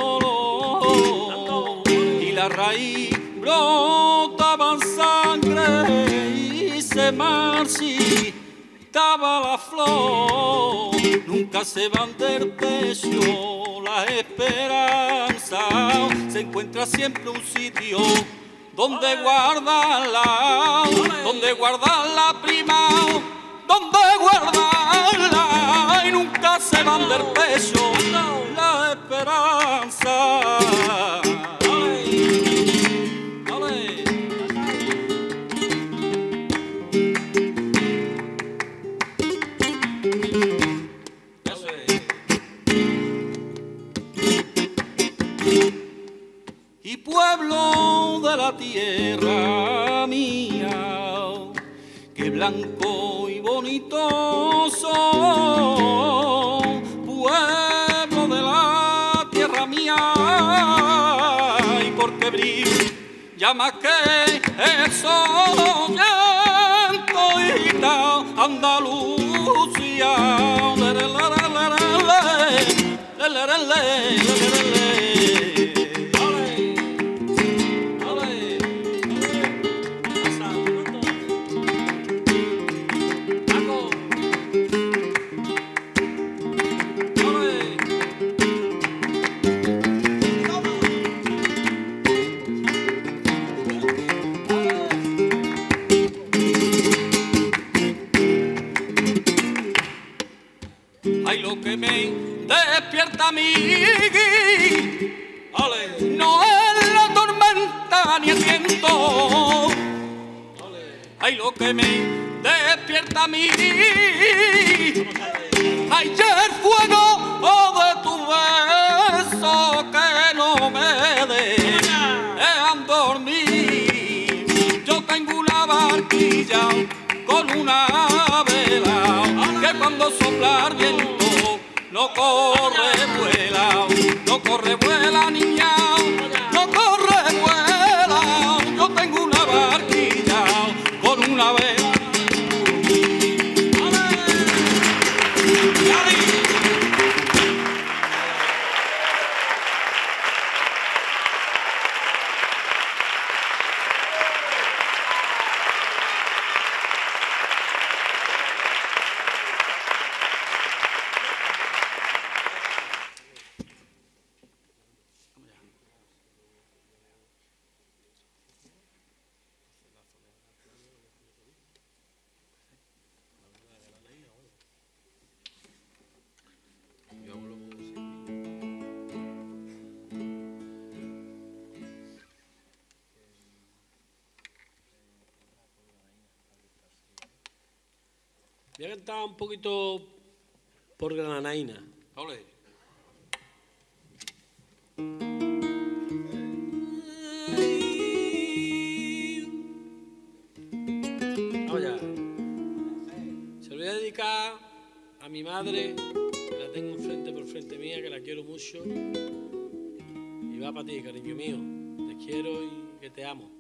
dolor y la raíz brotaba sangre y se marchitaba la flor. Nunca se van del pecho la esperanza, se encuentra siempre un sitio donde guardarla, donde guardarla, prima, donde guardarla, y nunca se van del pecho la esperanza. Y pueblo de la tierra mía, que blanco y bonito son, pueblo de la tierra mía, y porque brilla más que el sol, llanto Andalucía, ay, lo que me despierta a mí, no es la tormenta ni el viento, ay, lo que me despierta a mí, ay, el fuego de tu beso que no me dejan dormir. Yo tengo una barquilla con una vela que cuando sopla el viento no corre, vuela, no corre, vuela, niña, no corre, vuela. Yo tengo una barquilla con una vela. Voy a cantar un poquito por Grananaina. Ole. Vamos ya. Se lo voy a dedicar a mi madre, que la tengo enfrente por frente mía, que la quiero mucho. Y va para ti, cariño mío. Te quiero y que te amo.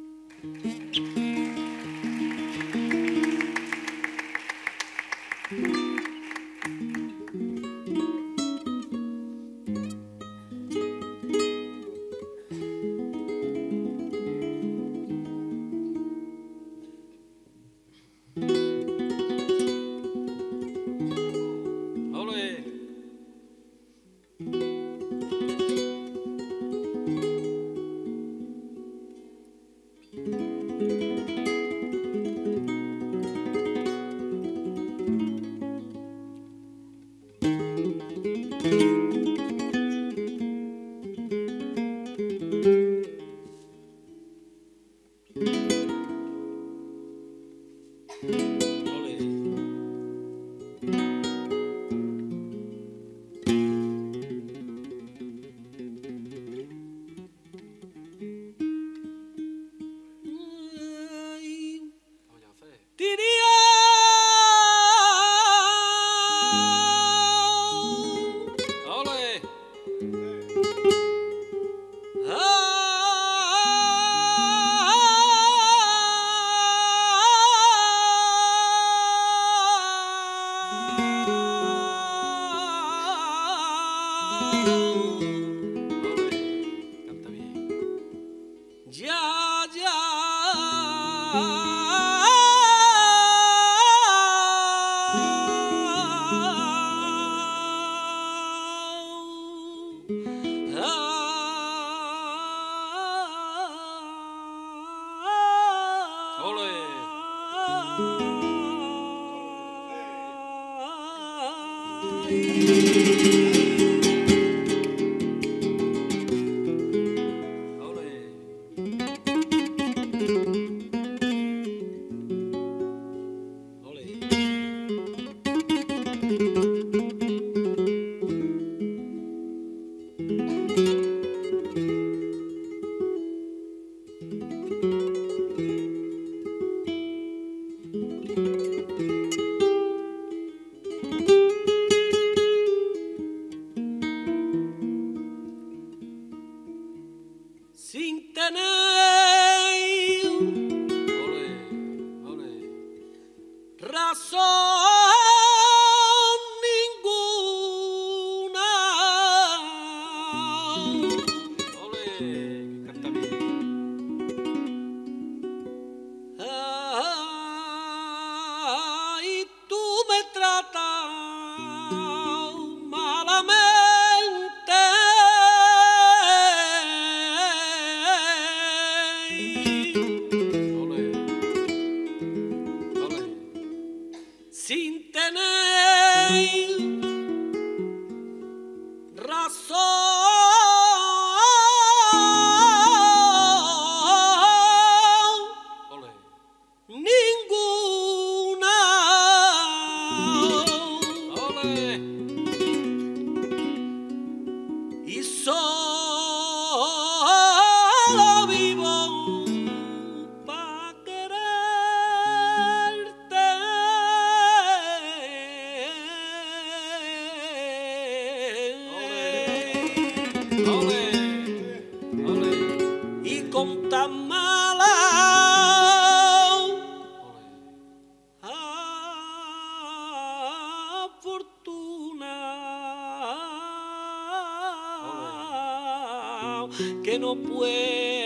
Que no puedo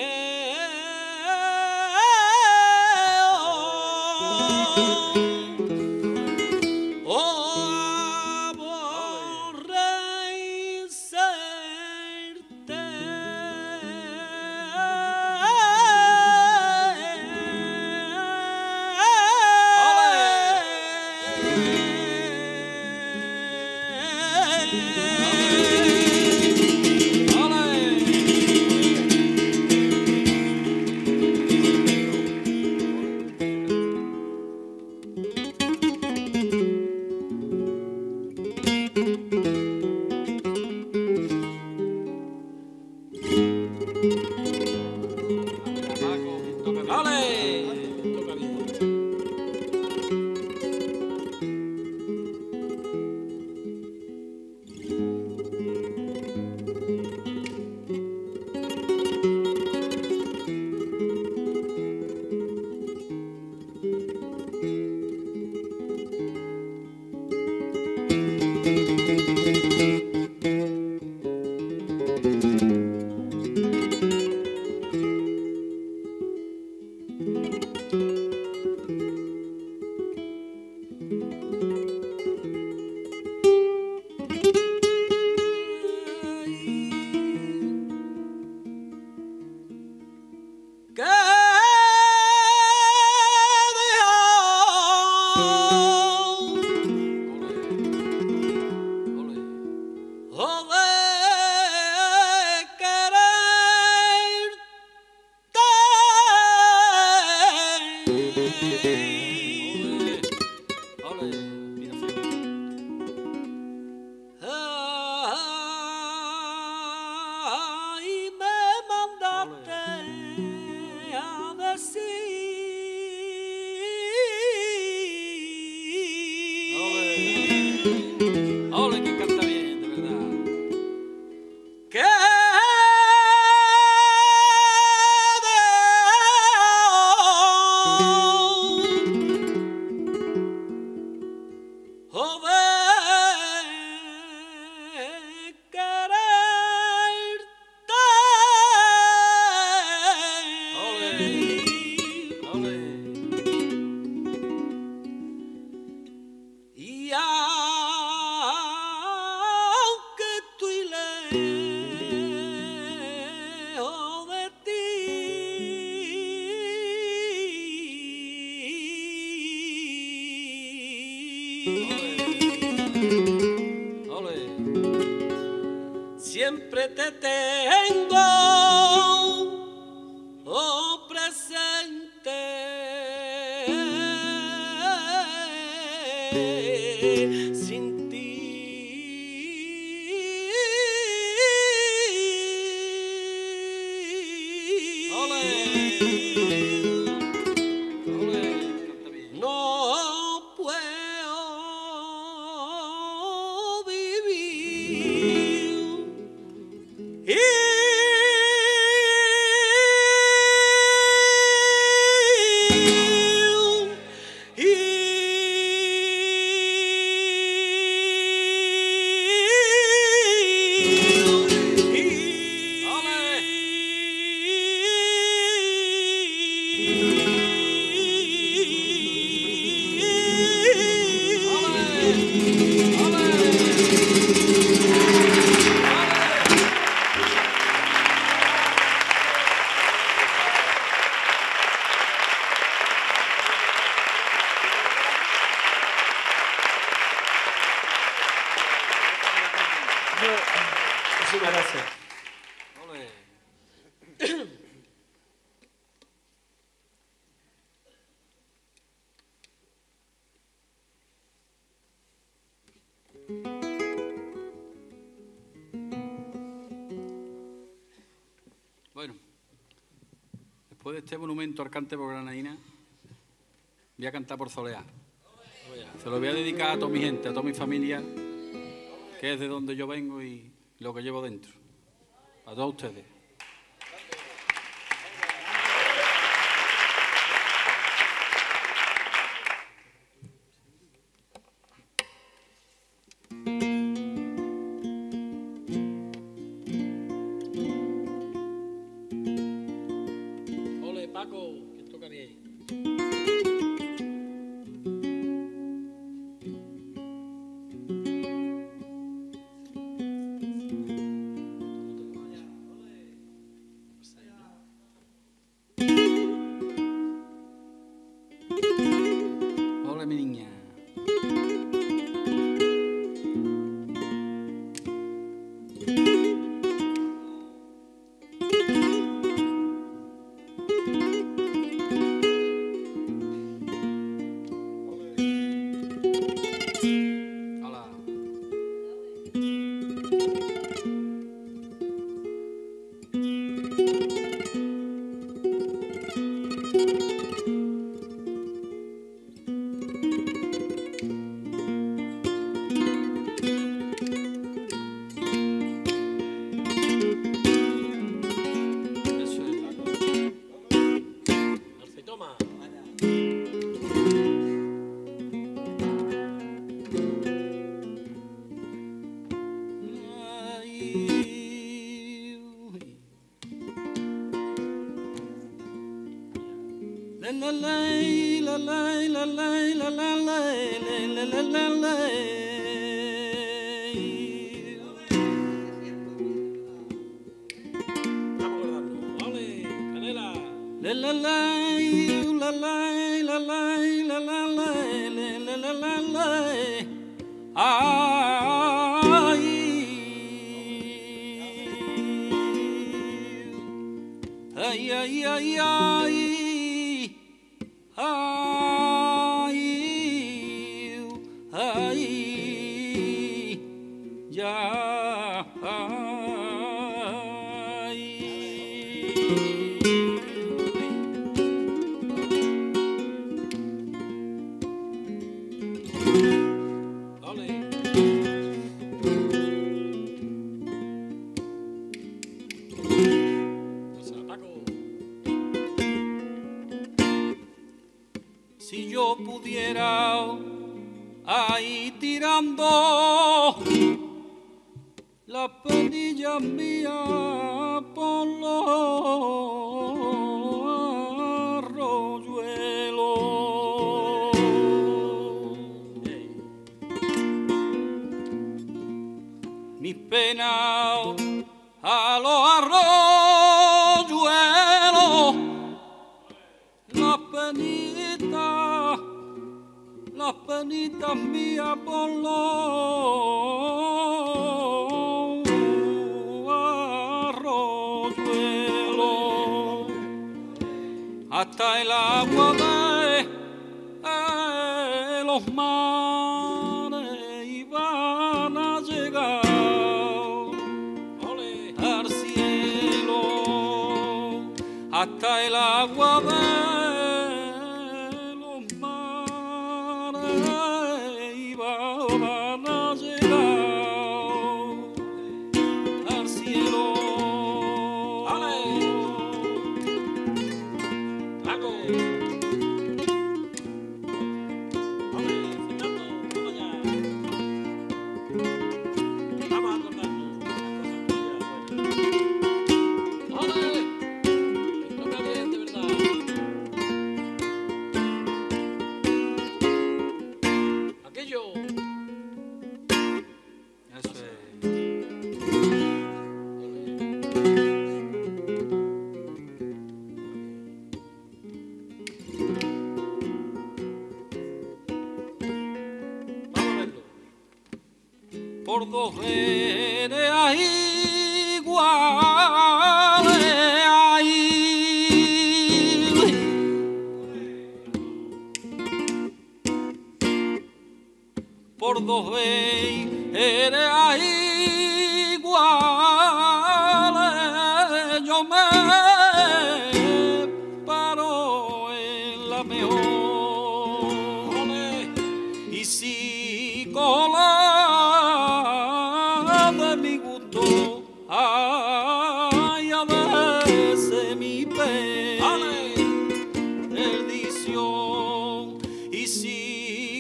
Brasil. Ole, que canta bien, de verdad. Y aunque estoy lejos de ti, siempre te tengo presente. Sin ti no puedo vivir. Muchísimas gracias. Bueno, después de este monumento al cante por granadina, voy a cantar por Soleá. Se lo voy a dedicar a toda mi gente, a toda mi familia, que es de donde yo vengo y lo que llevo dentro. A todos ustedes. Ole, Paco, ¿quién tocaría ahí? Ole, mi niña. Hola. Eso es, Paco. Alce, toma. Vamos a acordarnos. Ole, Canela. Ay, ay, ay, ay, ay, ay, ya, ay. Si yo pudiera ahí tirando las penillas mías por los arroyuelos, mis penas a los arroyuelos, las penitas mías por los arroyuelos, hasta el agua de los mares iban a llegar al cielo, hasta el agua de los mares iban a llegar al cielo. Por dos veredas iguales ahí, por dos veredas iguales yo me paro en la mejor, y si cola ay, a veces mi perdición, y si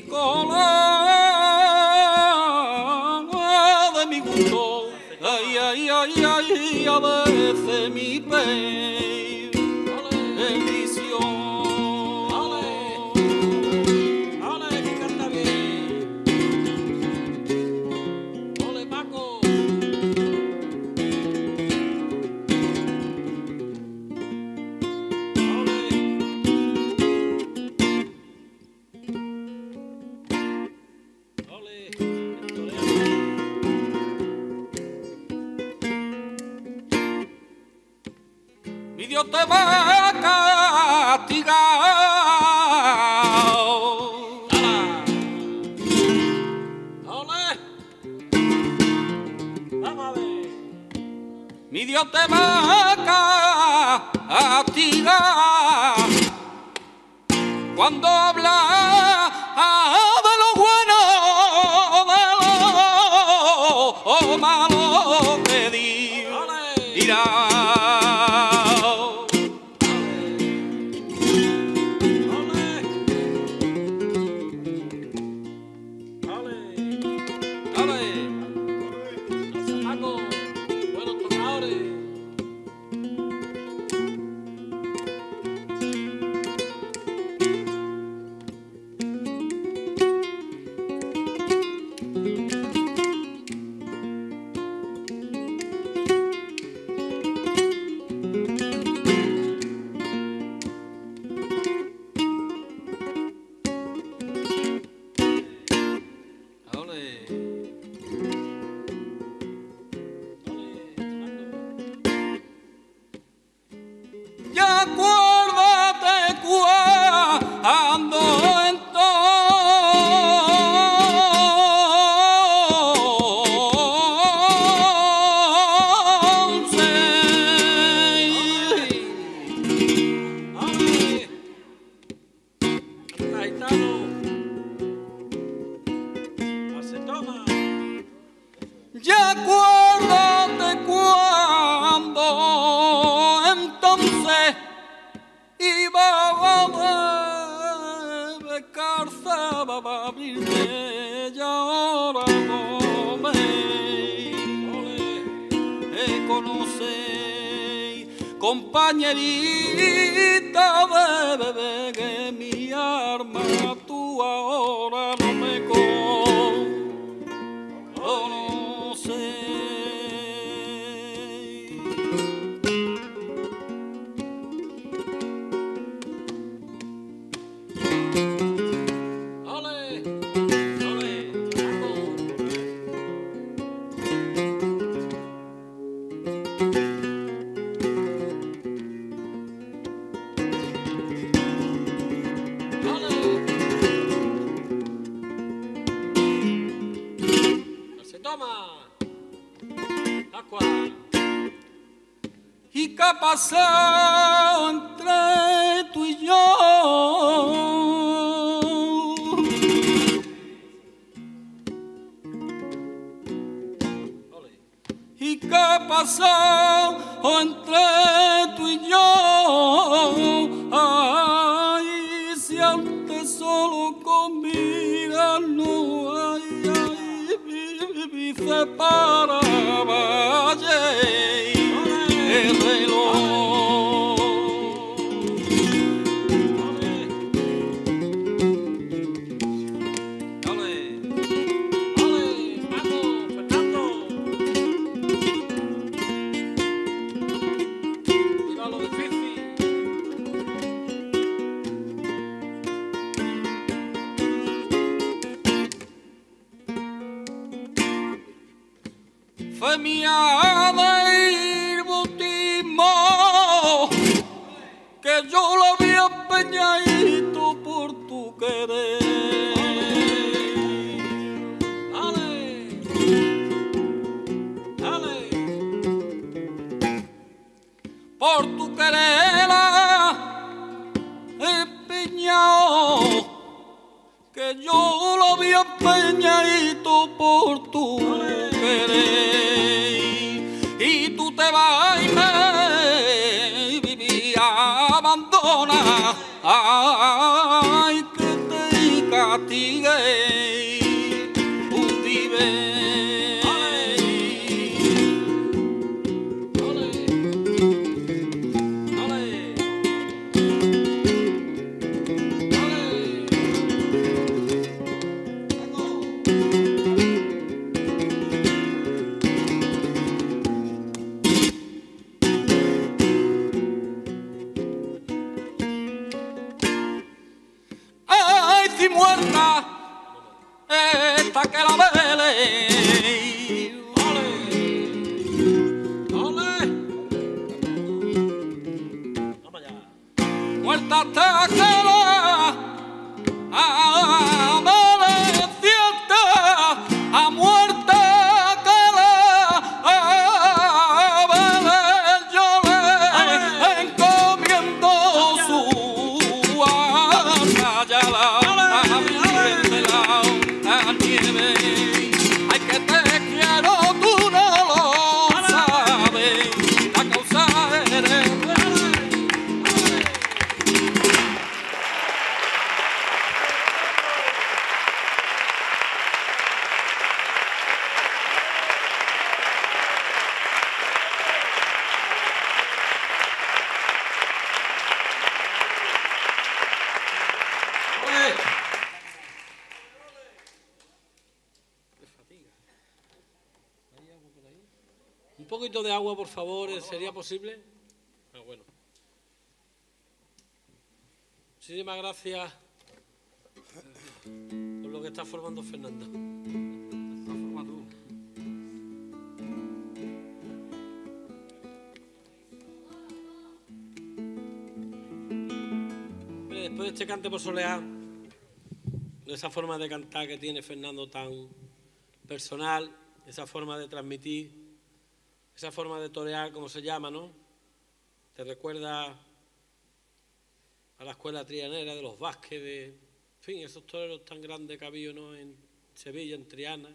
cola de mi gusto, ay, ay, ay, ay, a veces mi perdición. Que canta bien. Ole, Paco. Mi Dios te va a castigar. ¡Ole! Vamos a ver. Mi Dios te va a castigar cuando habla de lo bueno, de lo malo que dirá. irme y ahora no me conocéis, compañerita de bebé, que mi arma tú ahora no me conoces. ¿Y qué ha pasado entre tú y yo? ¿Y qué ha pasado entre tú y yo? Ay, si antes solo con mirarnos, ay, ay, me separaba el reloj. Fue mía de ir bautismo, que yo lo vi empeñadito por tu querer. Dale, dale, por tu querer empeñado, que yo lo vi empeñadito por tu querer. Y tú te vas y me viví abandona, ay, que te castigue un día. Muerta esta que la vele, ole, ole, vamos allá. Muerta esta que la amaneciente, a muerte que la vele, yo le encomiendo su alma ya la. Ay, que te quiero, tú no lo sabes, la causa eres. Un poquito de agua, por favor, ¿sería posible? Ah, bueno. Muchísimas gracias por lo que está formando Fernando. Forma tú. Después de este cante por soleá, de esa forma de cantar que tiene Fernando tan personal, esa forma de transmitir, esa forma de torear, como se llama, ¿no? Te recuerda a la escuela trianera de los Vázquez, en fin, esos toreros tan grandes que ha habido, ¿no? En Sevilla, en Triana,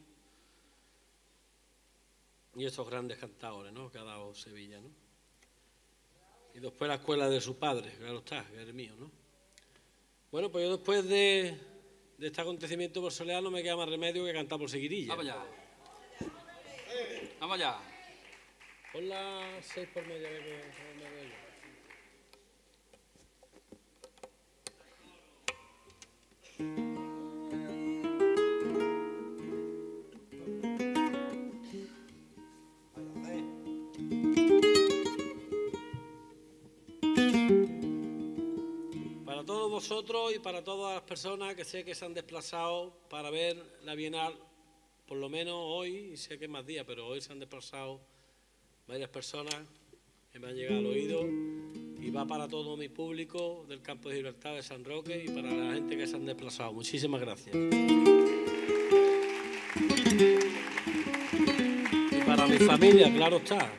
y esos grandes cantadores, ¿no? Que ha dado Sevilla, ¿no? Y después la escuela de su padre, claro está, que es el mío, ¿no? Bueno, pues yo después de de este acontecimiento por Soleá no me queda más remedio que cantar por seguirilla. Vamos allá. Vamos allá. Pon las 6 por medio que me veo yo. Para todos vosotros y para todas las personas que sé que se han desplazado para ver la Bienal, por lo menos hoy, y sé que es más días, pero hoy se han desplazado varias personas que me han llegado al oído, y va para todo mi público del Campo de Gibraltar de San Roque y para la gente que se han desplazado. Muchísimas gracias. Y para mi familia, claro está.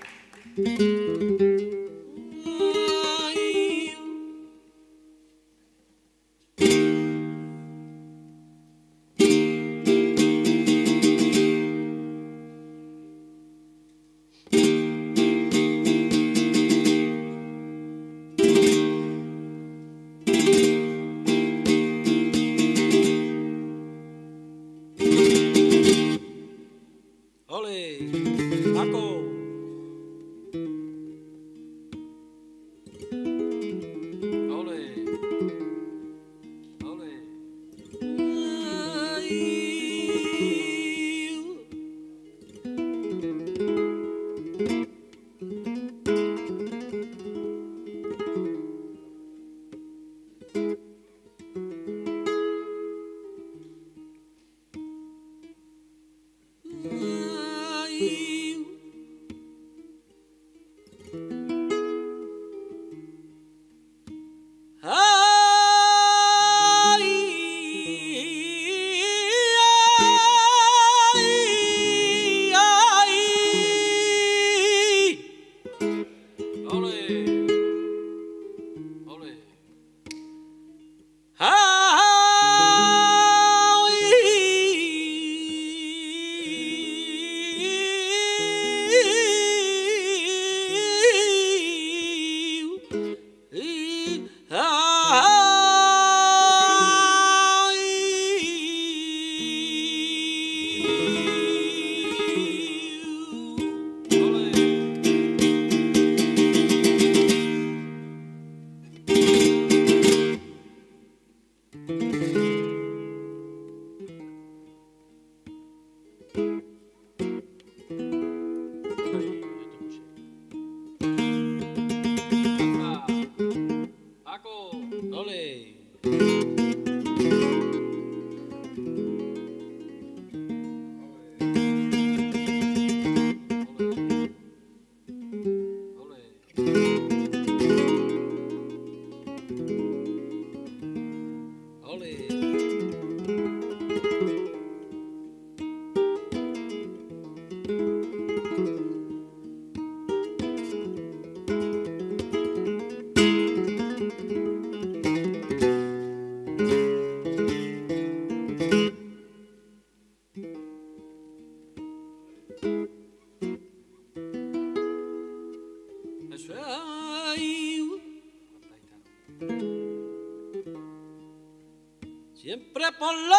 Siempre por la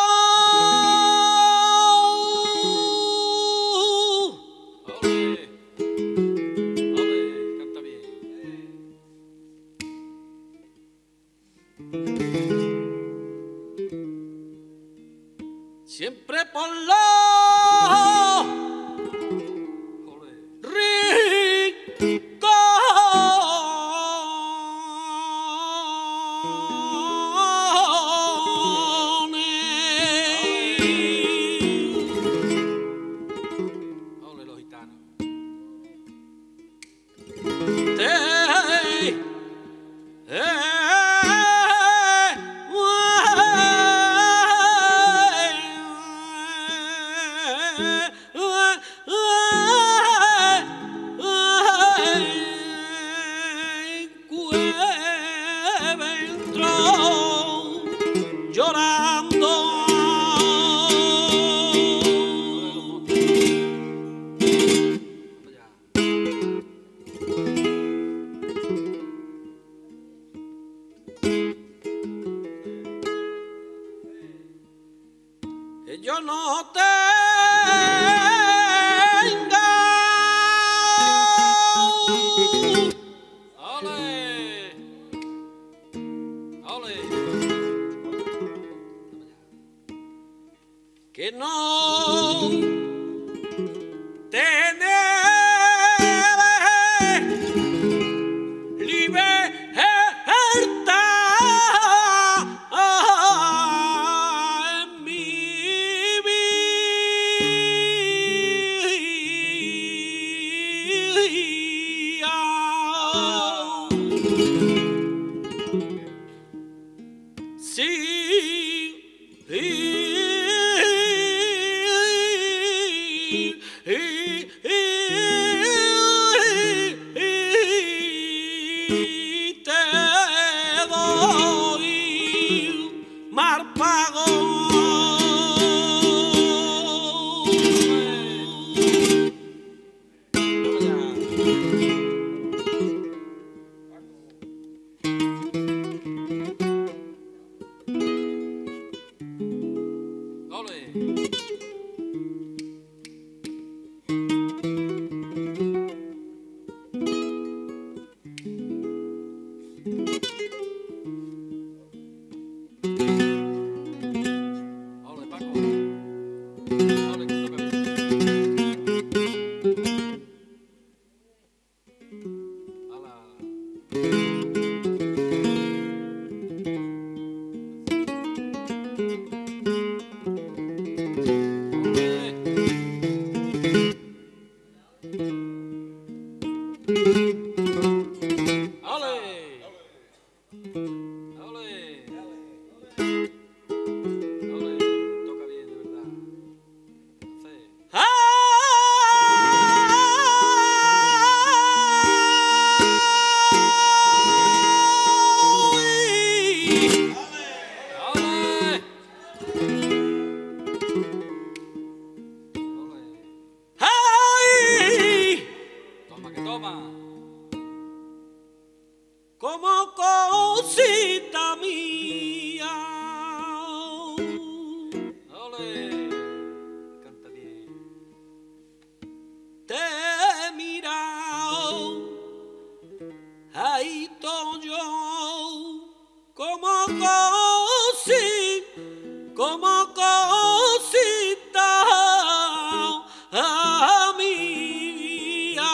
Canta bien. siempre por la yo no tenga. ¡Ole! ¡Ole! Que no tener libertad en mi vida. Sí. Te doy mal pago. Como cosita mía. ¡Ole! Canta bien. Te he mirado, ahí estoy yo, como cosita mía.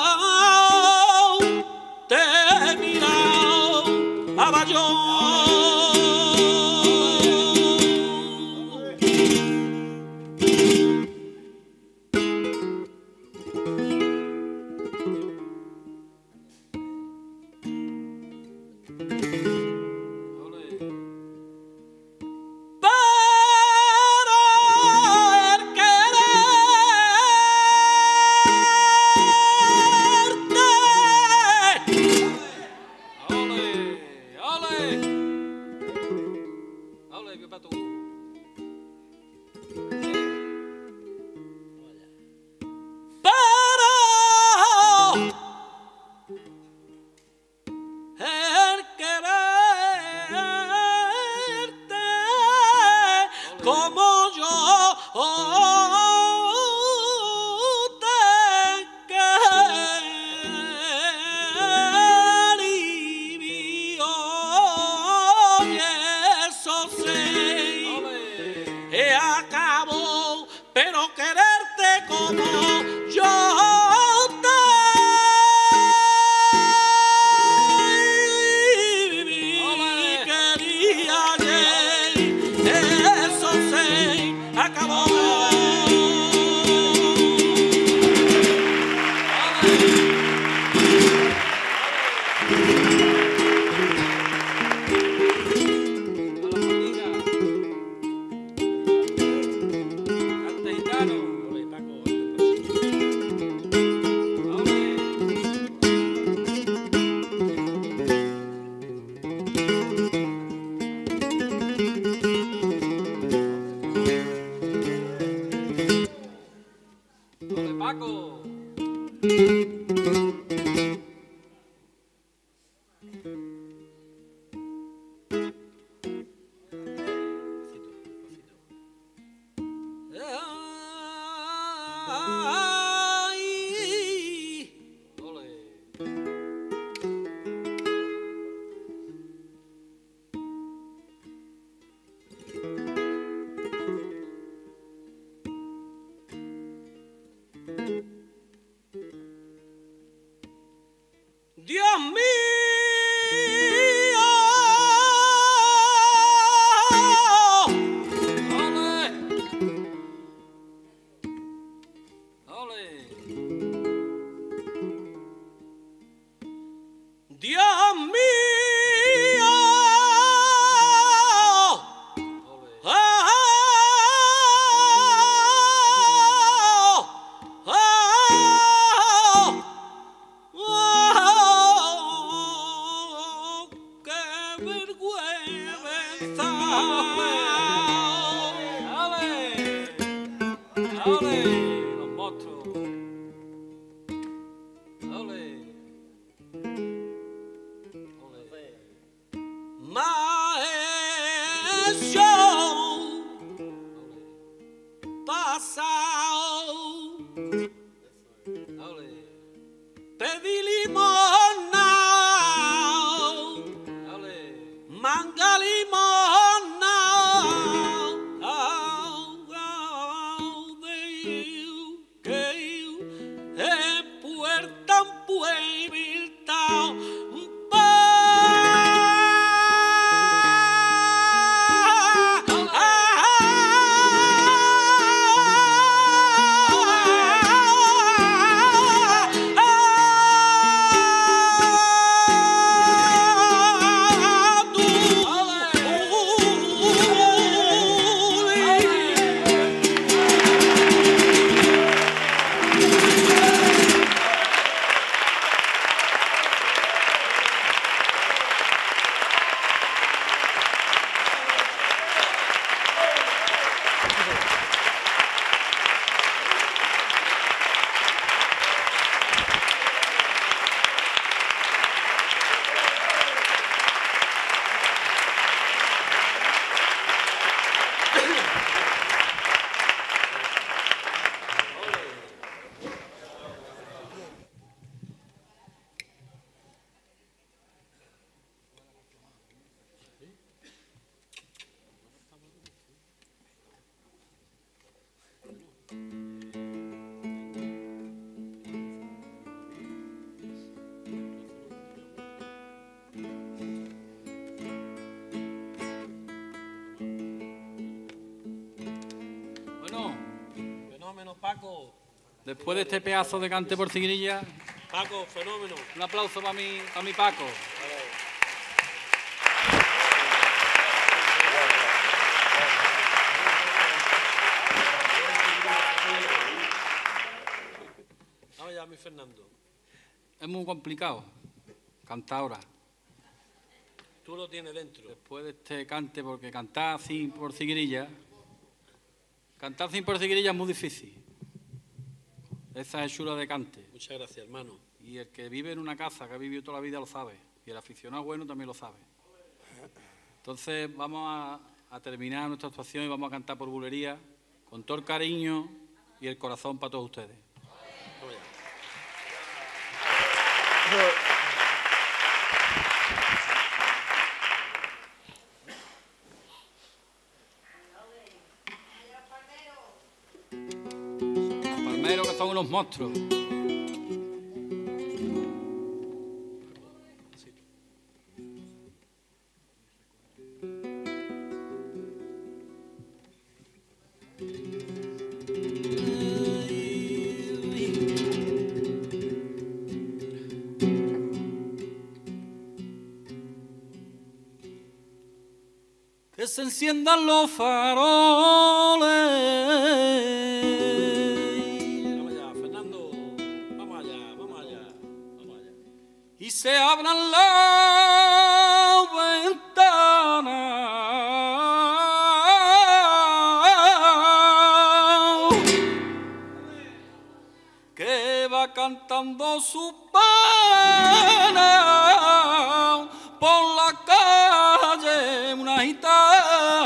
Te he mirado, abajón. Dios mío. Dios mío. ¡Qué vergüenza! ¡Ole! Los monstruos. ¡Ole! Maestro pasado, pedí limosna, manga limosna, que puerta en puerta. Fenómeno, Paco. Después de este pedazo de cante por ciguirilla, Paco, fenómeno. un aplauso para mi Paco. Vamos ya, mi Fernando. Es muy complicado cantar ahora. Tú lo tienes dentro. Después de este cante, porque cantar sin por ciguirilla es muy difícil. Esa es chula de cante. Muchas gracias, hermano. Y el que vive en una casa, que ha vivido toda la vida, lo sabe. Y el aficionado bueno también lo sabe. Entonces vamos a terminar nuestra actuación y vamos a cantar por bulería, con todo el cariño y el corazón para todos ustedes. Vamos allá. Palmeros, que son unos monstruos. Que se enciendan los faroles. Vamos allá, Fernando. Vamos allá, vamos allá, vamos allá. Y se abran las ventanas, que va cantando su pena por la calle una gitana.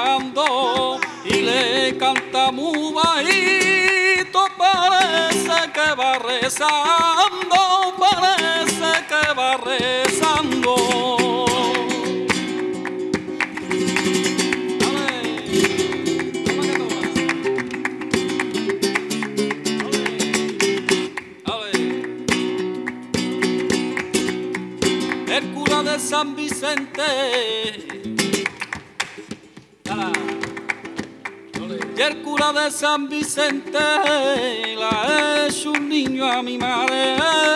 rezando y le canta muy bajito, parece que va rezando, parece que va rezando. El cura de San Vicente y el cura de San Vicente la ha hecho un niño a mi madre.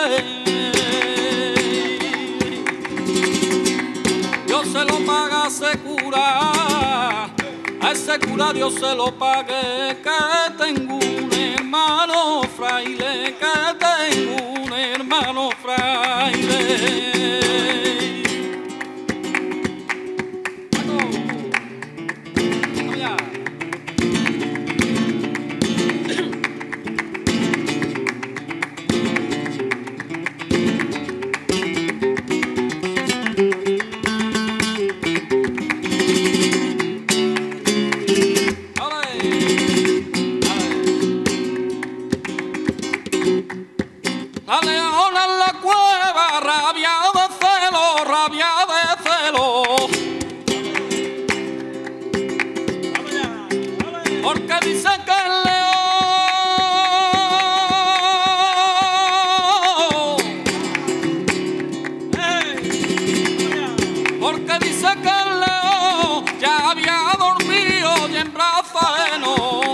Dios se lo paga a ese cura, a ese cura Dios se lo pague, que tengo un hermano fraile, que tengo un hermano fraile. La leona en la cueva, rabia de celo, rabia de celo. Porque dice que el león, porque dice que el león ya había dormido y en brazo ajeno.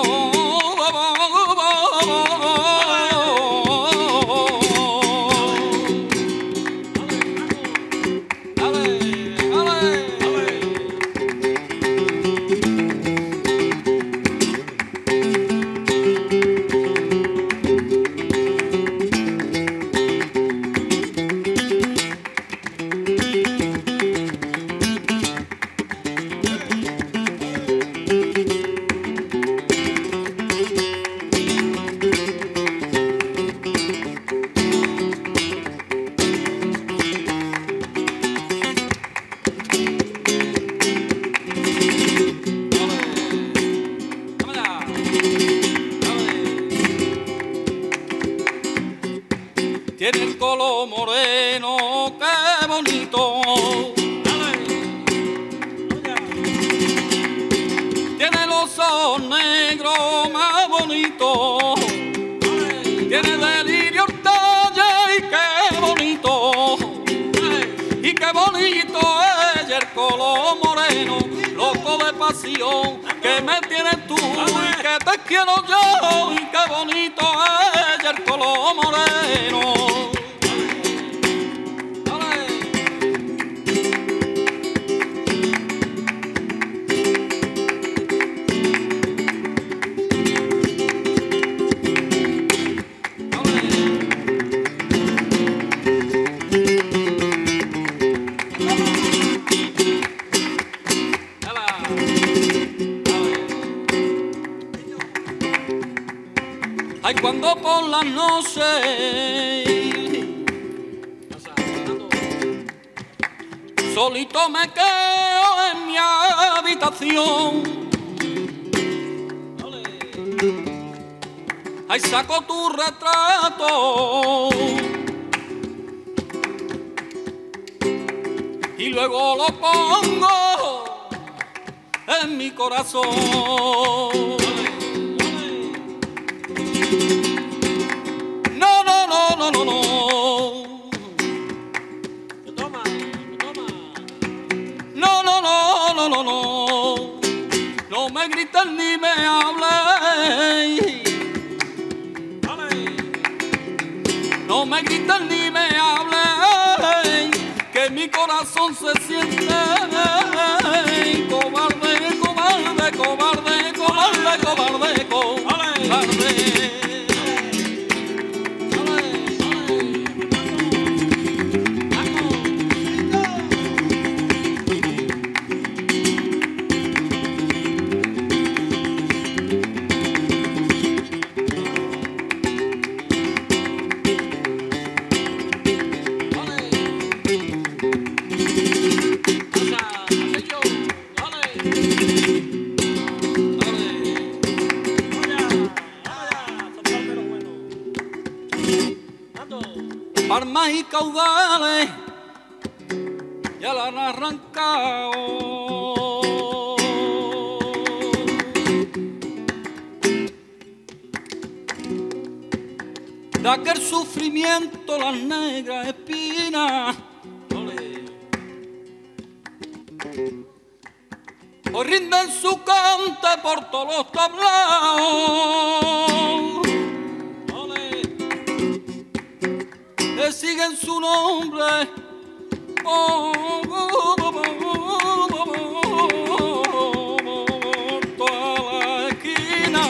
Tiene el color moreno, qué bonito. Tiene los ojos negros, más bonitos. Tiene delirio talle y qué bonito. Y qué bonito es el color moreno, loco de pasión, que me tienes tú y que te quiero yo. Y qué bonito es el color moreno. Ay, cuando por la noche solito me quedo en mi habitación, ay, saco tu retrato y luego lo pongo en mi corazón. No, no, no, no, no, no. Toma, toma. No, no, no, no, no, no. No me grites ni me hables. No me grites ni me hables, que mi corazón se siente cobarde, cobarde, cobarde, cobarde, cobarde, cobarde. Yo hay caudales ya la han arrancado. De aquel sufrimiento las negras espinas hoy rinden su cante por todos los tablaos. Le siguen su nombre por toda la esquina.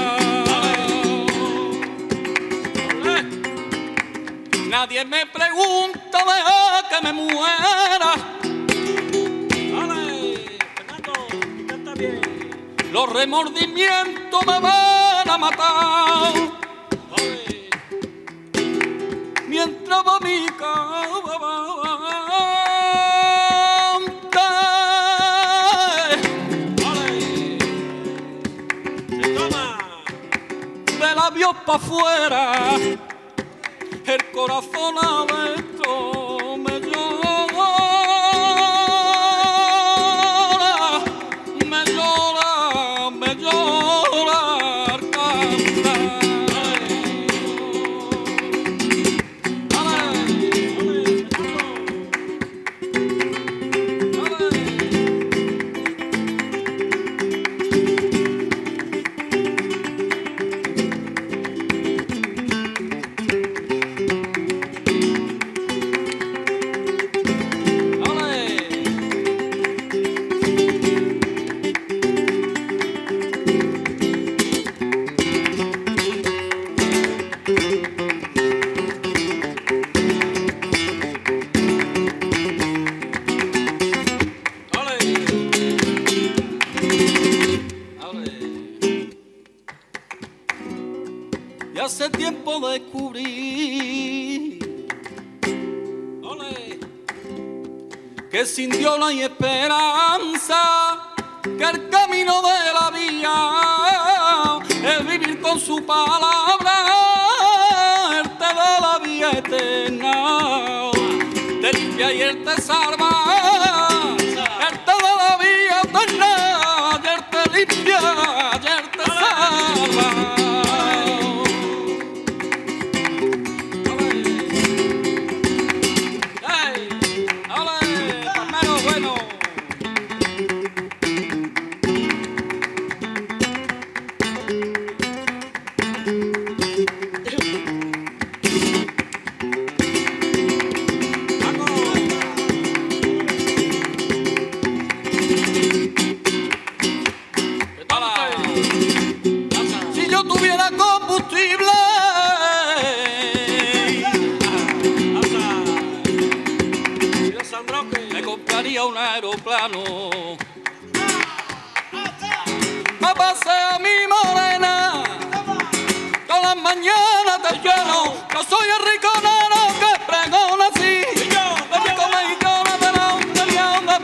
Nadie me pregunta, deja que me muera. Canta bien. Los remordimientos me van a matar. Mientras va mi de labios pa' afuera, el corazón adentro me llora, me llora, me llora al cantar. Y hace tiempo descubrí que sin Dios no hay esperanza, que el camino de la vida es vivir con su palabra, Él te da la vida eterna, te limpia y Él te salva, Él te da la vida eterna, y Él te limpia y Él te salva. Un aeroplano me pasé a mi morena, todas las mañanas te lleno, yo soy el riconero que pregona así, el rico mexicano de la unión de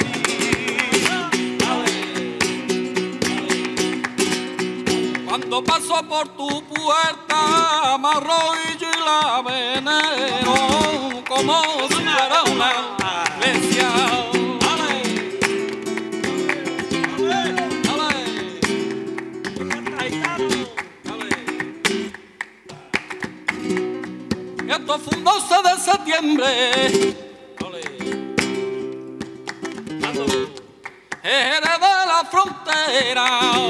mí. Cuando paso por tu puerta me arrodillo y la venero como si fuera una iglesia. Esto fue un 12 de septiembre, era de la frontera.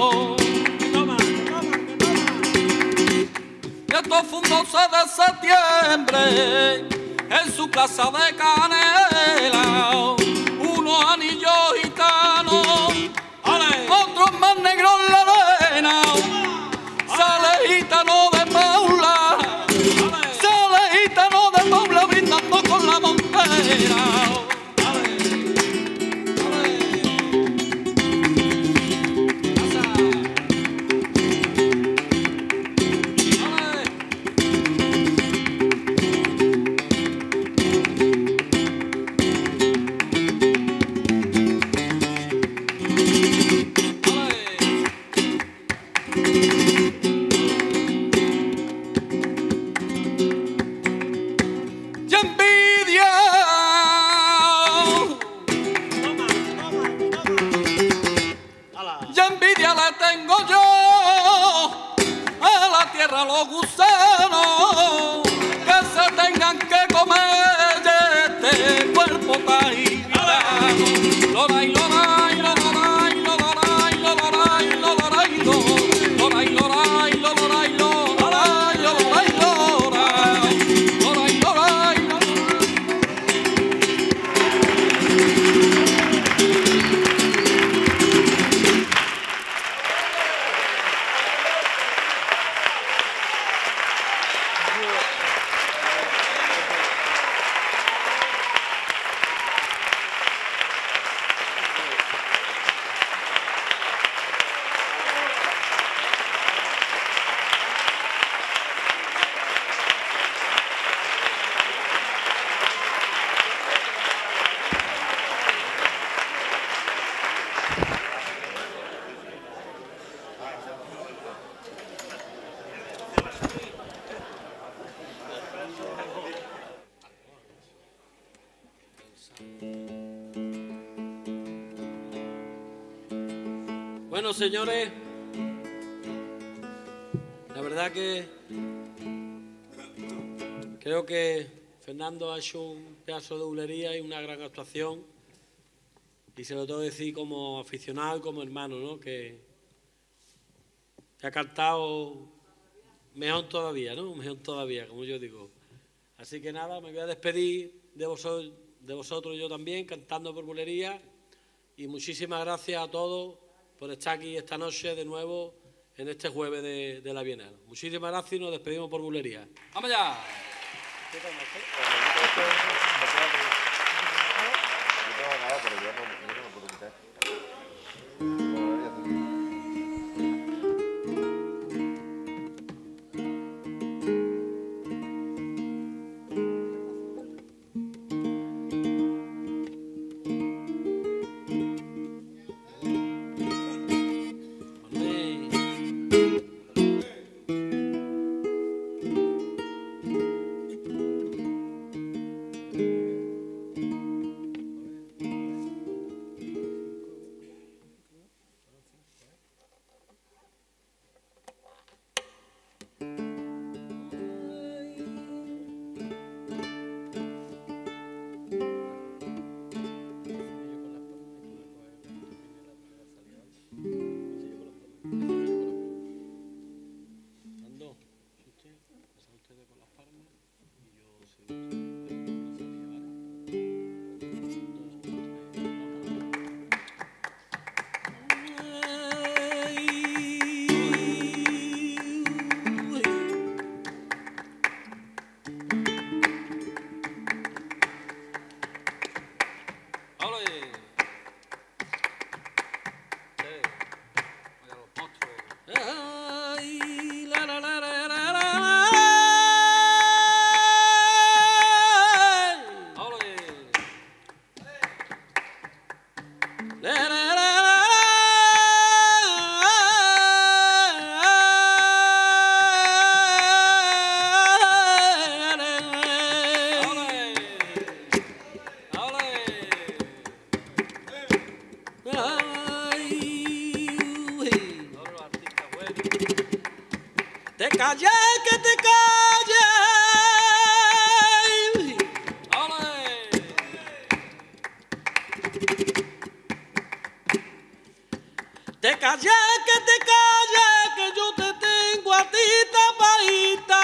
Esto fue un 12 de septiembre, en su plaza de Canela, unos anillos gitanos, otros más negros en la arena, sale gitano de Paula. Brindando con la montera. envidia le tengo yo a la tierra los gusanos que se tengan que comer de este cuerpo tairano. Loray, loray, loray, loray, loray, loray, loray, loray, loray, loray, loray, loray, loray. Bueno, señores, la verdad que creo que Fernando ha hecho un pedazo de bulería y una gran actuación, y se lo tengo que decir como aficionado y como hermano, ¿no? Que ha cantado mejor todavía, ¿no? Mejor todavía, como yo digo. Así que nada, me voy a despedir de vosotros yo también, cantando por bulería, y muchísimas gracias a todos por estar aquí esta noche de nuevo en este jueves de la Bienal. Muchísimas gracias y nos despedimos por bulería. ¡Vamos allá! Te callé, que te callé. Te callé, que te callé, que yo te tengo a ti tapadita.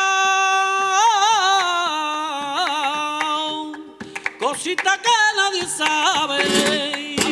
Cosita que nadie sabe.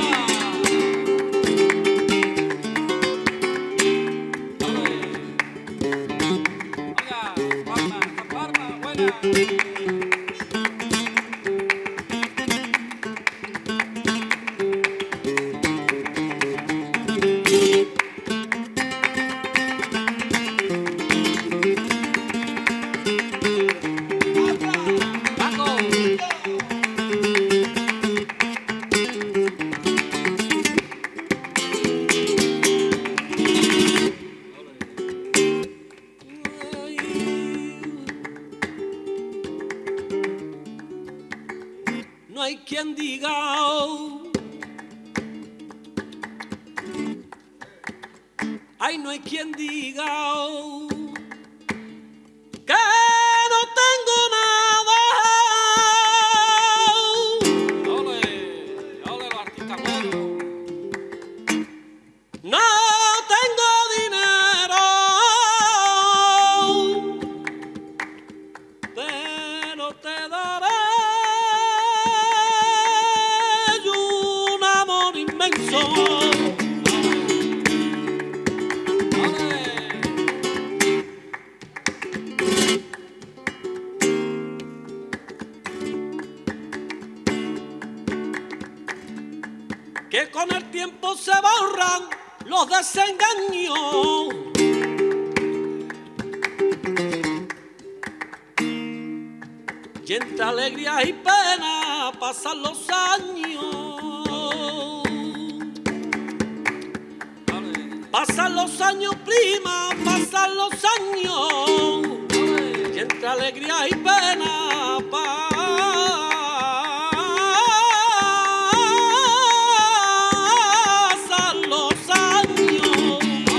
No hay quien diga ay, no hay quien diga que no tengo nada. Ole, ole los artistas buenos. No tengo dinero, pero te daré un amor inmenso. Que con el tiempo se borran los desengaños. Y entre alegrías y penas pasan los años. Pasan los años, prima, pasan los años. Y entre alegrías y penas pasan los años.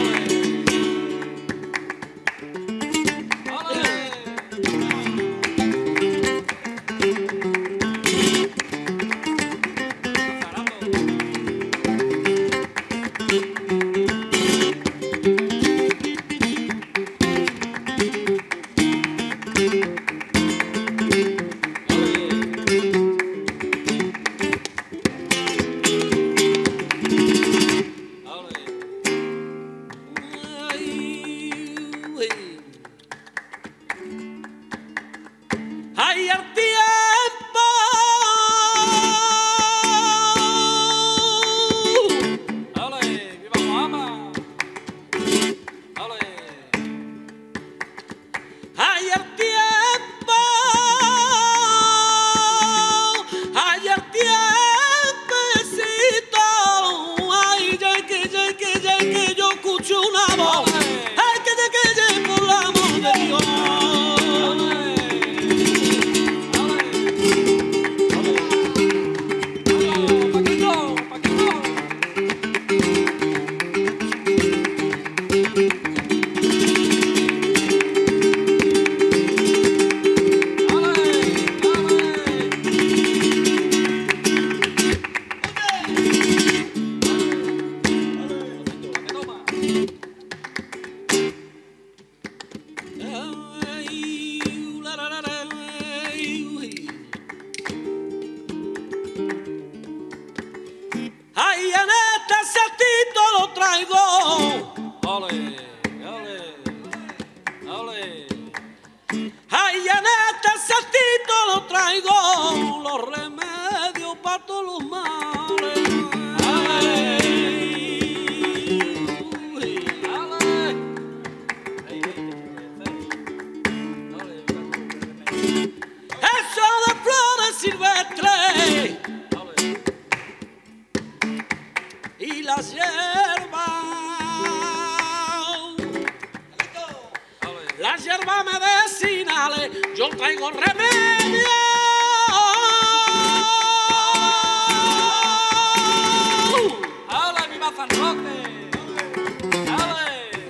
Ay, el tiempo, Ole, viva Mohammed. Ole. ay, el tiempo, ay, el tiempecito, ay, que yo escucho una voz, ay, que por el amor de Dios. Ay, en este cestito lo traigo. Ole, ole, ole. Ay, en este cestito lo traigo. Los remedios para todos los males. Eso de flores silvestres y las hierbas medicinales, yo traigo remedio. Ole, viva San Roque. Ole,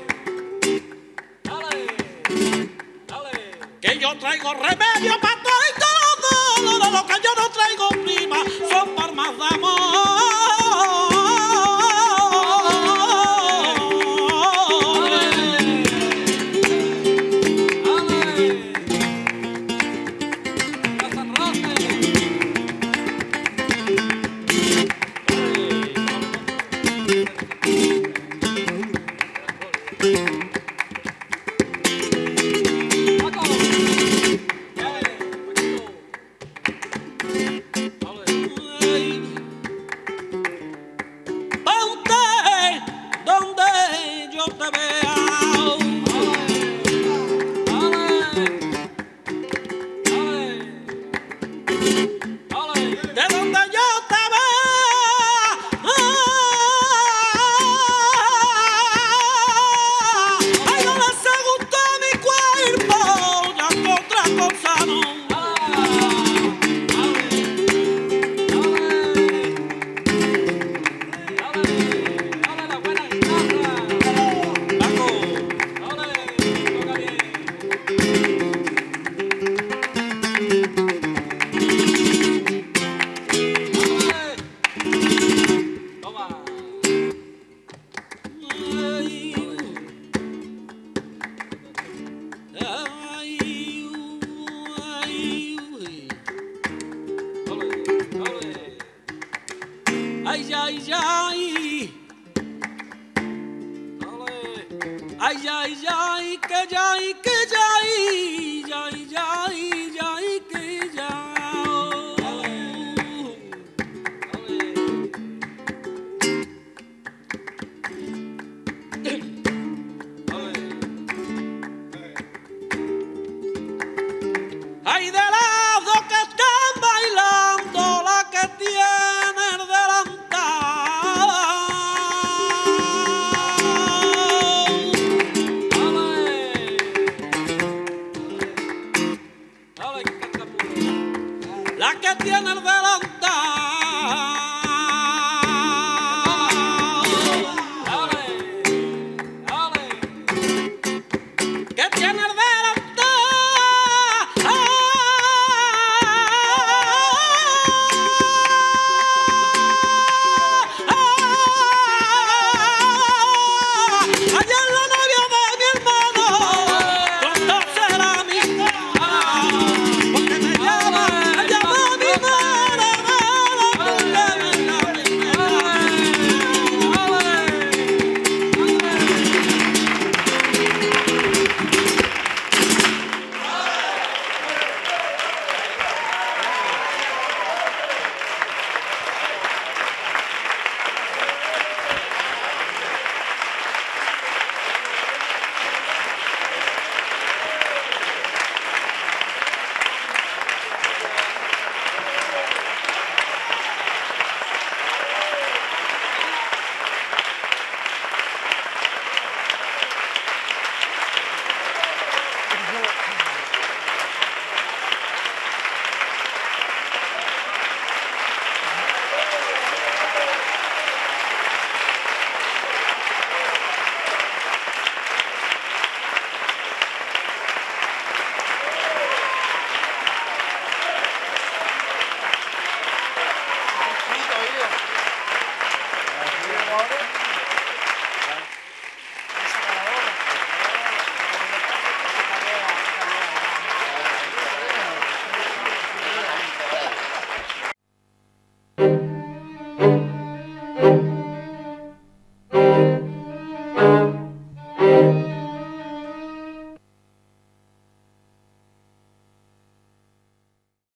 ole, ole. Que yo traigo remedio para todo y todo, lo que yo no traigo, prima, son formas de amor. ay, ay, ay, que